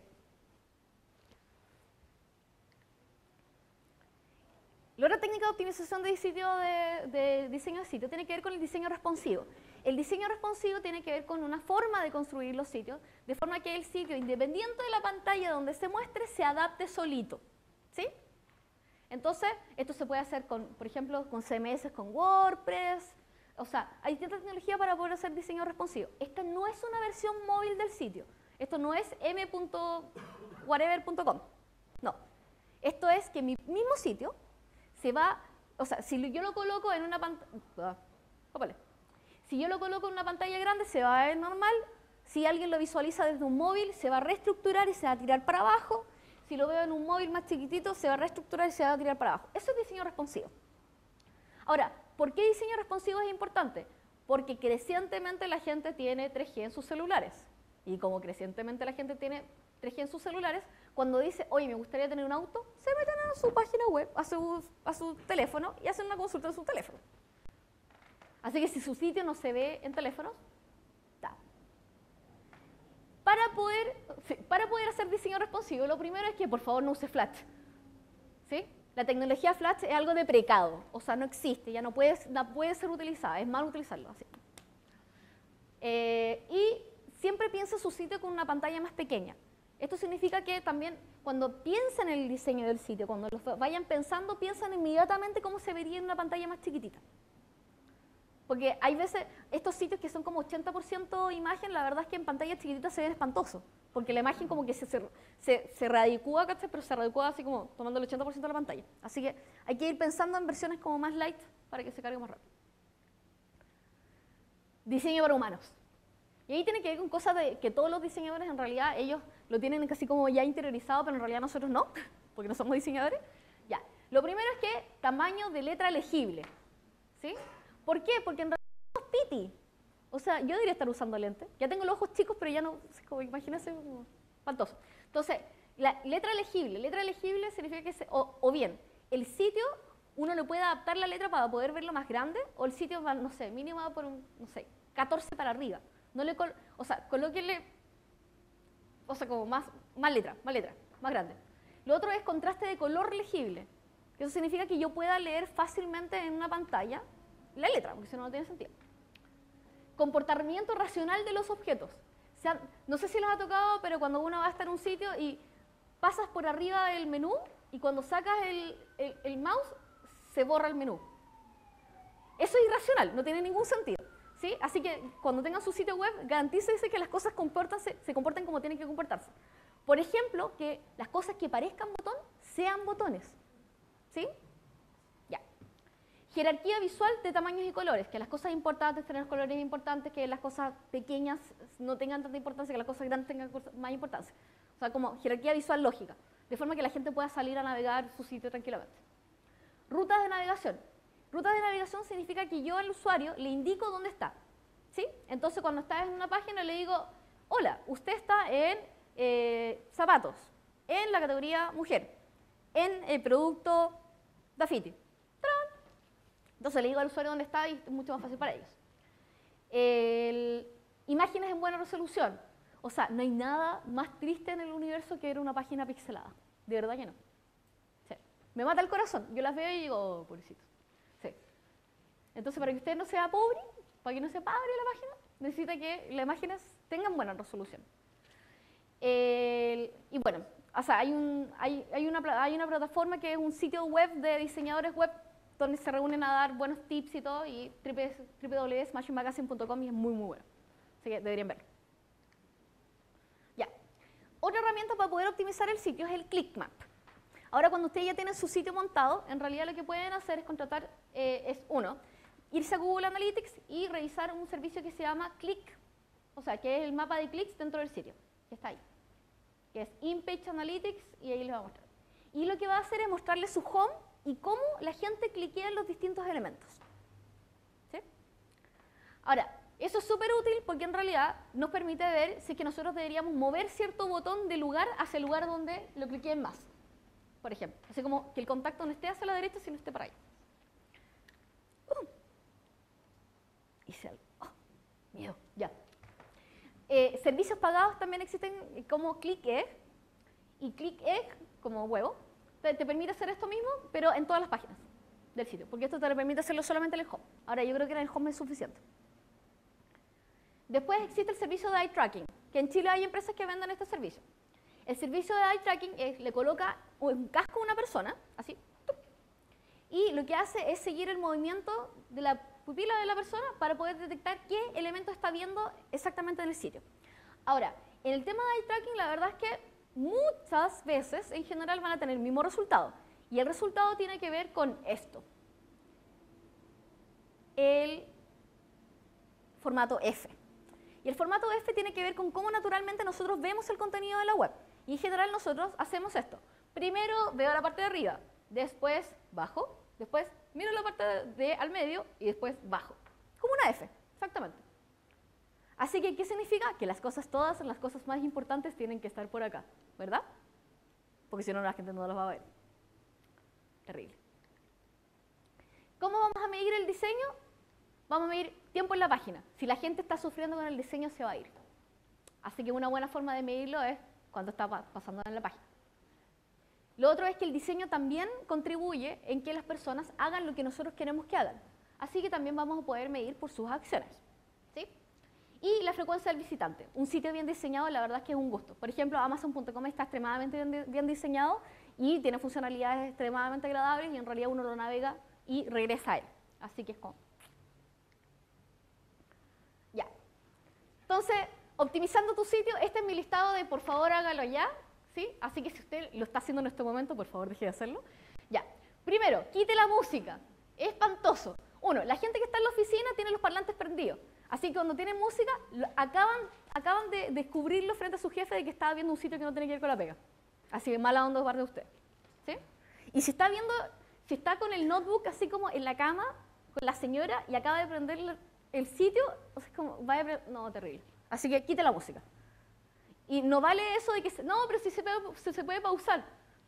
La otra técnica de optimización de, sitio de, de diseño de sitio tiene que ver con el diseño responsivo. El diseño responsivo tiene que ver con una forma de construir los sitios, de forma que el sitio, independiente de la pantalla donde se muestre, se adapte solito. ¿Sí? Entonces, esto se puede hacer, con, por ejemplo, con C M S, con WordPress. O sea, hay distintas tecnologías para poder hacer diseño responsivo. Esta no es una versión móvil del sitio. Esto no es m punto whatever punto com. No. Esto es que mi mismo sitio se va, o sea, si yo lo coloco en una pantalla, si yo lo coloco en una pantalla grande, se va a ver normal. Si alguien lo visualiza desde un móvil, se va a reestructurar y se va a tirar para abajo. Si lo veo en un móvil más chiquitito, se va a reestructurar y se va a tirar para abajo. Eso es diseño responsivo. Ahora, ¿por qué diseño responsivo es importante? Porque crecientemente la gente tiene tres G en sus celulares. Y como crecientemente la gente tiene tres G en sus celulares, cuando dice, oye, me gustaría tener un auto, se meten a su página web, a su, a su teléfono y hacen una consulta en su teléfono. Así que si su sitio no se ve en teléfonos, está. Para poder, para poder hacer diseño responsivo, lo primero es que por favor no use Flash. ¿Sí? La tecnología Flash es algo deprecado, o sea, no existe, ya no puede, no puede ser utilizada, es malo utilizarlo así. Eh, y siempre piensa su sitio con una pantalla más pequeña. Esto significa que también cuando piensen en el diseño del sitio, cuando lo vayan pensando, piensan inmediatamente cómo se vería en una pantalla más chiquitita. Porque hay veces, estos sitios que son como ochenta por ciento imagen, la verdad es que en pantalla chiquitita se ven espantosos. Porque la imagen como que se, se, se, se radicúa, ¿cachai? Pero se radicúa así como tomando el ochenta por ciento de la pantalla. Así que hay que ir pensando en versiones como más light para que se cargue más rápido. Diseño para humanos. Y ahí tiene que ver con cosas de que todos los diseñadores en realidad, ellos lo tienen casi como ya interiorizado, pero en realidad nosotros no, porque no somos diseñadores. Ya. Lo primero es que tamaño de letra legible. ¿Sí? ¿Por qué? Porque en realidad somos piti. O sea, yo debería estar usando lentes. Ya tengo los ojos chicos, pero ya no, como, imagínense, como espantoso. Entonces, la letra legible. Letra legible significa que, se, o, o bien, el sitio, uno le puede adaptar la letra para poder verlo más grande, o el sitio va, no sé, mínimo va por un, no sé, catorce para arriba. No le col o sea, colóquenle, o sea, como más, más letra, más letra, más grande. Lo otro es contraste de color legible. Eso significa que yo pueda leer fácilmente en una pantalla la letra, porque si no, no tiene sentido. Comportamiento racional de los objetos. O sea, no sé si les ha tocado, pero cuando uno va a estar en un sitio y pasas por arriba del menú y cuando sacas el, el, el mouse, se borra el menú. Eso es irracional, no tiene ningún sentido. ¿Sí? Así que cuando tengan su sitio web, garantícense que las cosas se comporten como tienen que comportarse. Por ejemplo, que las cosas que parezcan botón sean botones. ¿Sí? Ya. Jerarquía visual de tamaños y colores, que las cosas importantes tengan colores importantes, que las cosas pequeñas no tengan tanta importancia, que las cosas grandes tengan más importancia. O sea, como jerarquía visual lógica, de forma que la gente pueda salir a navegar su sitio tranquilamente. Rutas de navegación. Rutas de navegación significa que yo al usuario le indico dónde está. ¿Sí? Entonces, cuando está en una página le digo, hola, usted está en eh, zapatos, en la categoría mujer, en el producto Dafiti. ¡Tarán! Entonces le digo al usuario dónde está y es mucho más fácil para ellos. El, imágenes en buena resolución. O sea, no hay nada más triste en el universo que ver una página pixelada. De verdad que no. Sí. Me mata el corazón. Yo las veo y digo, oh, pobrecito. Sí. Entonces, para que usted no sea pobre, para que no sea padre la página, necesita que las imágenes tengan buena resolución. El, y bueno, o sea, hay, un, hay, hay, una, hay una plataforma que es un sitio web de diseñadores web donde se reúnen a dar buenos tips y todo, y w w w punto smashing magazine punto com y es muy, muy bueno. Así que deberían verlo. Ya. Otra herramienta para poder optimizar el sitio es el ClickMap. Ahora, cuando ustedes ya tienen su sitio montado, en realidad lo que pueden hacer es contratar, eh, es uno, irse a Google Analytics y revisar un servicio que se llama Click, o sea, que es el mapa de clics dentro del sitio, que está ahí, que es In-Page Analytics, y ahí les va a mostrar. Y lo que va a hacer es mostrarles su home y cómo la gente cliquea en los distintos elementos. ¿Sí? Ahora, eso es súper útil porque en realidad nos permite ver si es que nosotros deberíamos mover cierto botón de lugar hacia el lugar donde lo cliqueen más. Por ejemplo, así como que el contacto no esté hacia la derecha, sino esté para ahí. Uh. Hice algo. Oh, miedo, ya. Eh, servicios pagados también existen como ClickEgg, y ClickEgg, como huevo, te, te permite hacer esto mismo, pero en todas las páginas del sitio, porque esto te permite hacerlo solamente en el home. Ahora, yo creo que en el home es suficiente. Después existe el servicio de eye tracking, que en Chile hay empresas que venden este servicio. El servicio de eye tracking es, le coloca un casco a una persona, así, y lo que hace es seguir el movimiento de la pupila de la persona para poder detectar qué elemento está viendo exactamente en el sitio. Ahora, en el tema de eye tracking, la verdad es que muchas veces, en general, van a tener el mismo resultado. Y el resultado tiene que ver con esto. El formato F. Y el formato F tiene que ver con cómo naturalmente nosotros vemos el contenido de la web. Y en general nosotros hacemos esto. Primero veo la parte de arriba, después bajo, después miro la parte de al medio y después bajo. Como una F, exactamente. Así que, ¿qué significa? Que las cosas, todas las cosas más importantes tienen que estar por acá, ¿verdad? Porque si no, la gente no las va a ver. Terrible. ¿Cómo vamos a medir el diseño? Vamos a medir tiempo en la página. Si la gente está sufriendo con el diseño, se va a ir. Así que una buena forma de medirlo es cuando está pasando en la página. Lo otro es que el diseño también contribuye en que las personas hagan lo que nosotros queremos que hagan. Así que también vamos a poder medir por sus acciones. ¿Sí? Y la frecuencia del visitante. Un sitio bien diseñado, la verdad es que es un gusto. Por ejemplo, Amazon punto com está extremadamente bien, bien diseñado y tiene funcionalidades extremadamente agradables y en realidad uno lo navega y regresa a él. Así que es como... Ya. Entonces, optimizando tu sitio, este es mi listado de por favor hágalo ya. ¿Sí? Así que si usted lo está haciendo en este momento, por favor deje de hacerlo. Ya. Primero, quite la música. Es espantoso. Uno, la gente que está en la oficina tiene los parlantes prendidos. Así que cuando tienen música, lo, acaban, acaban de descubrirlo frente a su jefe de que estaba viendo un sitio que no tiene que ver con la pega. Así que mala onda de parte de usted. ¿Sí? Y si está viendo, si está con el notebook así como en la cama, con la señora, y acaba de prender el, el sitio, o sea, es como, vaya, no, terrible. Así que quite la música. Y no vale eso de que, se, no, pero si se, se, se puede pausar.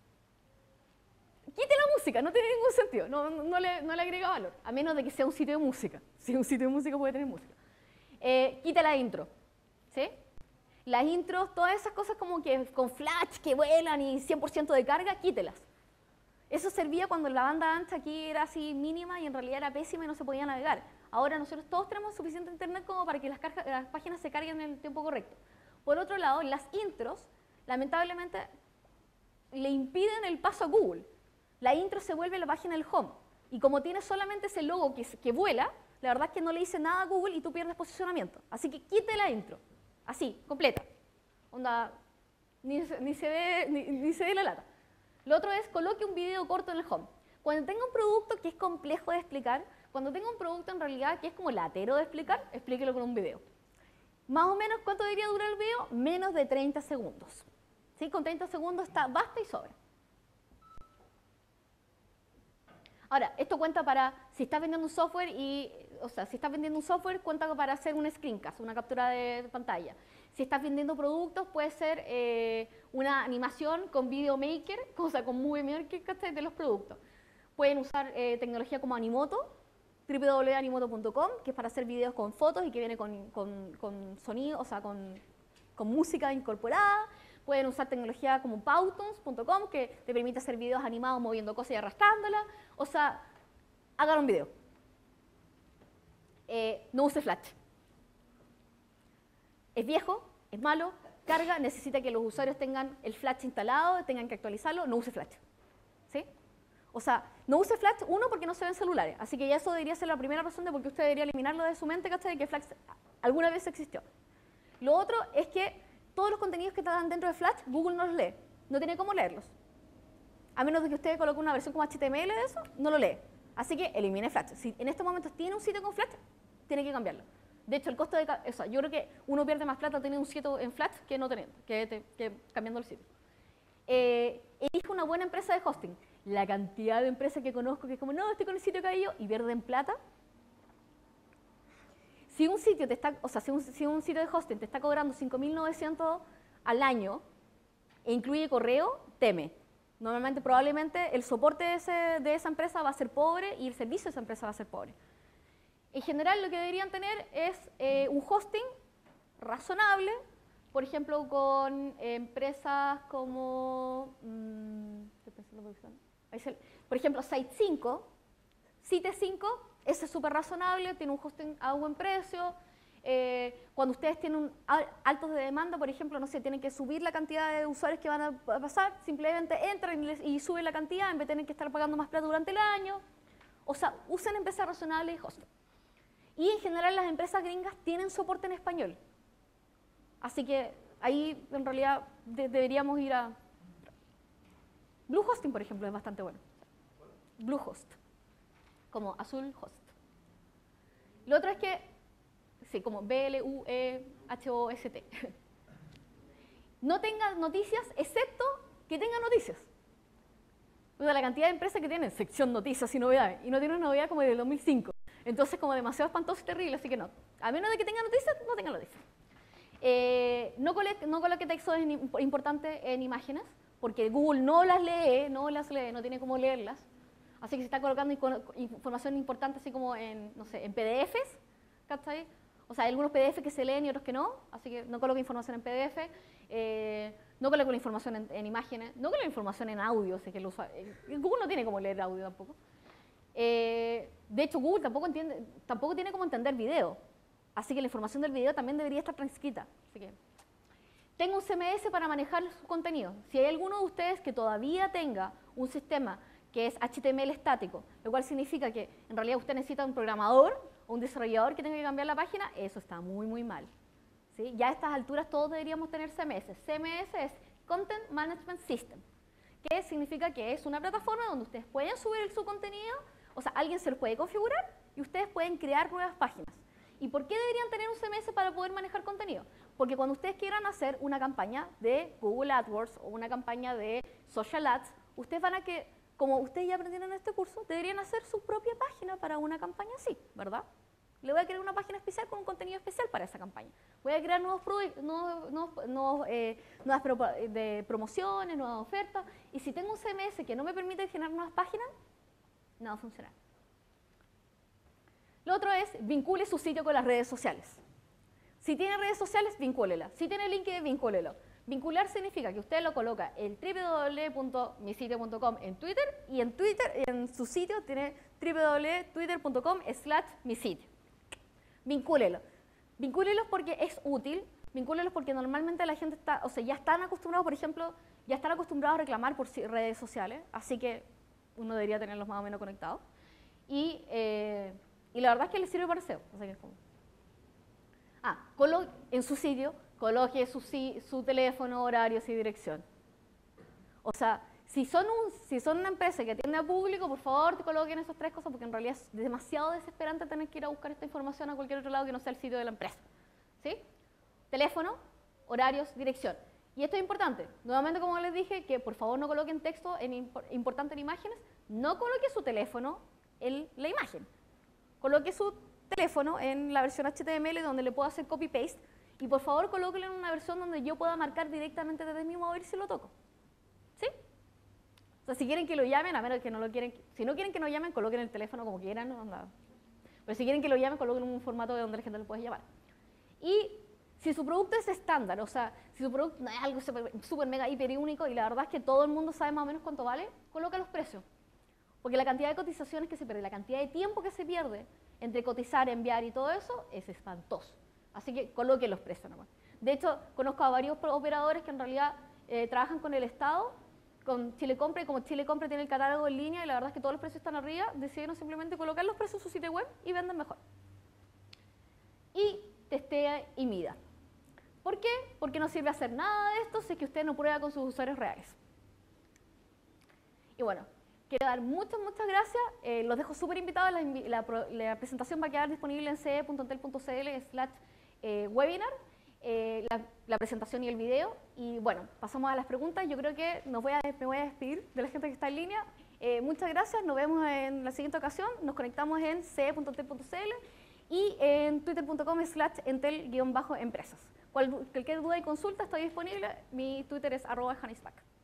Quite la música, no tiene ningún sentido, no, no, no, le, no le agrega valor, a menos de que sea un sitio de música. Si es un sitio de música puede tener música. Eh, quite la intro, ¿Sí? Las intros, todas esas cosas como que con flash, que vuelan y cien por ciento de carga, quítelas. Eso servía cuando la banda ancha aquí era así mínima y en realidad era pésima y no se podía navegar. Ahora nosotros todos tenemos suficiente internet como para que las, las páginas se carguen en el tiempo correcto. Por otro lado, las intros, lamentablemente, le impiden el paso a Google. La intro se vuelve la página del home. Y como tiene solamente ese logo que, que vuela, la verdad es que no le dice nada a Google y tú pierdes posicionamiento. Así que quite la intro. Así, completa. Onda, ni, ni, se ve, ni, ni se ve la lata. Lo otro es, coloque un video corto en el home. Cuando tenga un producto que es complejo de explicar, cuando tenga un producto en realidad que es como latero de explicar, explíquelo con un video. Más o menos, ¿cuánto debería durar el video? Menos de treinta segundos. ¿Sí? Con treinta segundos está, basta y sobra. Ahora, esto cuenta para, si estás vendiendo un software y, o sea, si estás vendiendo un software, cuenta para hacer un screencast, una captura de pantalla. Si estás vendiendo productos, puede ser eh, una animación con Video Maker, o sea, con Movie Maker de los productos. Pueden usar eh, tecnología como Animoto, doble u doble u doble u punto animoto punto com, que es para hacer videos con fotos y que viene con, con, con sonido, o sea, con, con música incorporada. Pueden usar tecnología como Powtoons punto com, que te permite hacer videos animados moviendo cosas y arrastrándolas. O sea, hagan un video. Eh, no use Flash. Es viejo, es malo, carga, necesita que los usuarios tengan el Flash instalado, tengan que actualizarlo, no use Flash. ¿Sí? O sea, no use Flash, uno, porque no se ven celulares. Así que ya eso debería ser la primera razón de por qué usted debería eliminarlo de su mente, ¿cachai? De que Flash alguna vez existió. Lo otro es que todos los contenidos que están dentro de Flash, Google no los lee. No tiene cómo leerlos. A menos de que usted coloque una versión como H T M L de eso, no lo lee. Así que elimine Flash. Si en estos momentos tiene un sitio con Flash, tiene que cambiarlo. De hecho, el costo de... O sea, yo creo que uno pierde más plata teniendo un sitio en Flash que no teniendo, que, que, que cambiando el sitio. Eh, elige una buena empresa de hosting. La cantidad de empresas que conozco que es como, no, estoy con el sitio caído y pierden plata. Si un sitio te está, o sea, si un, si un sitio de hosting te está cobrando cinco mil novecientos al año e incluye correo, teme. Normalmente, probablemente, el soporte de, ese, de esa empresa va a ser pobre y el servicio de esa empresa va a ser pobre. En general, lo que deberían tener es eh, un hosting razonable, por ejemplo, con eh, empresas como, mmm, estoy pensando por ejemplo, Site cinco, Site cinco, ese es súper razonable, tiene un hosting a buen precio. Eh, cuando ustedes tienen un, altos de demanda, por ejemplo, no sé, tienen que subir la cantidad de usuarios que van a pasar, simplemente entran y, les, y suben la cantidad en vez de tener que estar pagando más plata durante el año. O sea, usen empresas razonables y hosting. Y en general las empresas gringas tienen soporte en español. Así que ahí en realidad de, deberíamos ir a... Bluehosting, por ejemplo, es bastante bueno. Bluehost, como azul host. Lo otro es que, sí, como B L U E H O S T. No tenga noticias, excepto que tenga noticias. O sea, la cantidad de empresas que tienen sección noticias y novedades, y no tiene una novedad como del dos mil cinco. Entonces, como demasiado espantoso y terrible, así que no. A menos de que tenga noticias, no tenga noticias. Eh, no, coloque, no coloque textos importantes en imágenes, porque Google no las lee, no las lee, no tiene cómo leerlas. Así que si está colocando información importante así como en, no sé, en P D Fs, ¿cachai? O sea, hay algunos P D F que se leen y otros que no, así que no coloque información en P D F, eh, no coloque la información en, en imágenes, no coloque la información en audio, así que el usuario, Google no tiene cómo leer audio tampoco. Eh, de hecho, Google tampoco, entiende, tampoco tiene cómo entender video, así que la información del video también debería estar transcrita. Así que tenga un C M S para manejar su contenido. Si hay alguno de ustedes que todavía tenga un sistema que es H T M L estático, lo cual significa que en realidad usted necesita un programador o un desarrollador que tenga que cambiar la página, eso está muy, muy mal. ¿Sí? Ya a estas alturas todos deberíamos tener C M S. C M S es Content Management System, que significa que es una plataforma donde ustedes pueden subir su contenido, o sea, alguien se lo puede configurar y ustedes pueden crear nuevas páginas. ¿Y por qué deberían tener un C M S para poder manejar contenido? Porque cuando ustedes quieran hacer una campaña de Google AdWords o una campaña de Social Ads, ustedes van a que, como ustedes ya aprendieron en este curso, deberían hacer su propia página para una campaña así, ¿verdad? Le voy a crear una página especial con un contenido especial para esa campaña. Voy a crear nuevos, nuevos, nuevos, nuevos eh, nuevas pro de promociones, nuevas ofertas, y si tengo un C M S que no me permite generar nuevas páginas, no va a funcionar. Lo otro es, vincule su sitio con las redes sociales. Si tiene redes sociales, vincúlela. Si tiene LinkedIn, vincúlelo. Vincular significa que usted lo coloca en doble u doble u doble u punto mi sitio punto com en Twitter y en Twitter, en su sitio tiene doble u doble u doble u punto twitter punto com slash mi sitio. Vincúlelo. Vincúlelos porque es útil. Vincúlelos porque normalmente la gente está, o sea, ya están acostumbrados, por ejemplo, ya están acostumbrados a reclamar por redes sociales, así que uno debería tenerlos más o menos conectados. Y, eh, y la verdad es que les sirve para S E O. O sea que es como... Ah, en su sitio, coloque su, su teléfono, horarios y dirección. O sea, si son, un, si son una empresa que atiende a público, por favor, te coloquen esas tres cosas, porque en realidad es demasiado desesperante tener que ir a buscar esta información a cualquier otro lado que no sea el sitio de la empresa. ¿Sí? Teléfono, horarios, dirección. Y esto es importante. Nuevamente, como les dije, que por favor no coloquen texto en imp importante en imágenes, no coloque su teléfono en la imagen. Coloque su teléfono en la versión H T M L donde le puedo hacer copy-paste y por favor colóquenlo en una versión donde yo pueda marcar directamente desde mi móvil si lo toco. ¿Sí? O sea, si quieren que lo llamen, a menos que no lo quieren, si no quieren que lo llamen, coloquen el teléfono como quieran, no, no. Pero si quieren que lo llamen, coloquen un formato de donde la gente lo pueda llamar. Y si su producto es estándar, o sea, si su producto no es algo super, super mega hiper y único y la verdad es que todo el mundo sabe más o menos cuánto vale, coloca los precios. Porque la cantidad de cotizaciones que se pierde, la cantidad de tiempo que se pierde entre cotizar, enviar y todo eso es espantoso. Así que coloque los precios nomás. De hecho, conozco a varios operadores que en realidad eh, trabajan con el Estado, con Chile Compra, y como Chile Compra tiene el catálogo en línea y la verdad es que todos los precios están arriba, decidieron simplemente colocar los precios en su sitio web y venden mejor. Y testea y mida. ¿Por qué? Porque no sirve hacer nada de esto si es que usted no prueba con sus usuarios reales. Y bueno, quiero dar muchas, muchas gracias. Eh, los dejo súper invitados. La, la, la presentación va a quedar disponible en ce e punto entel punto cl slash webinar, eh, la, la presentación y el video. Y bueno, pasamos a las preguntas. Yo creo que nos voy a, me voy a despedir de la gente que está en línea. Eh, muchas gracias. Nos vemos en la siguiente ocasión. Nos conectamos en ce e punto entel punto cl y en twitter punto com slash entel guión bajo empresas. Cualquier duda y consulta estoy disponible. Mi Twitter es arroba janispac.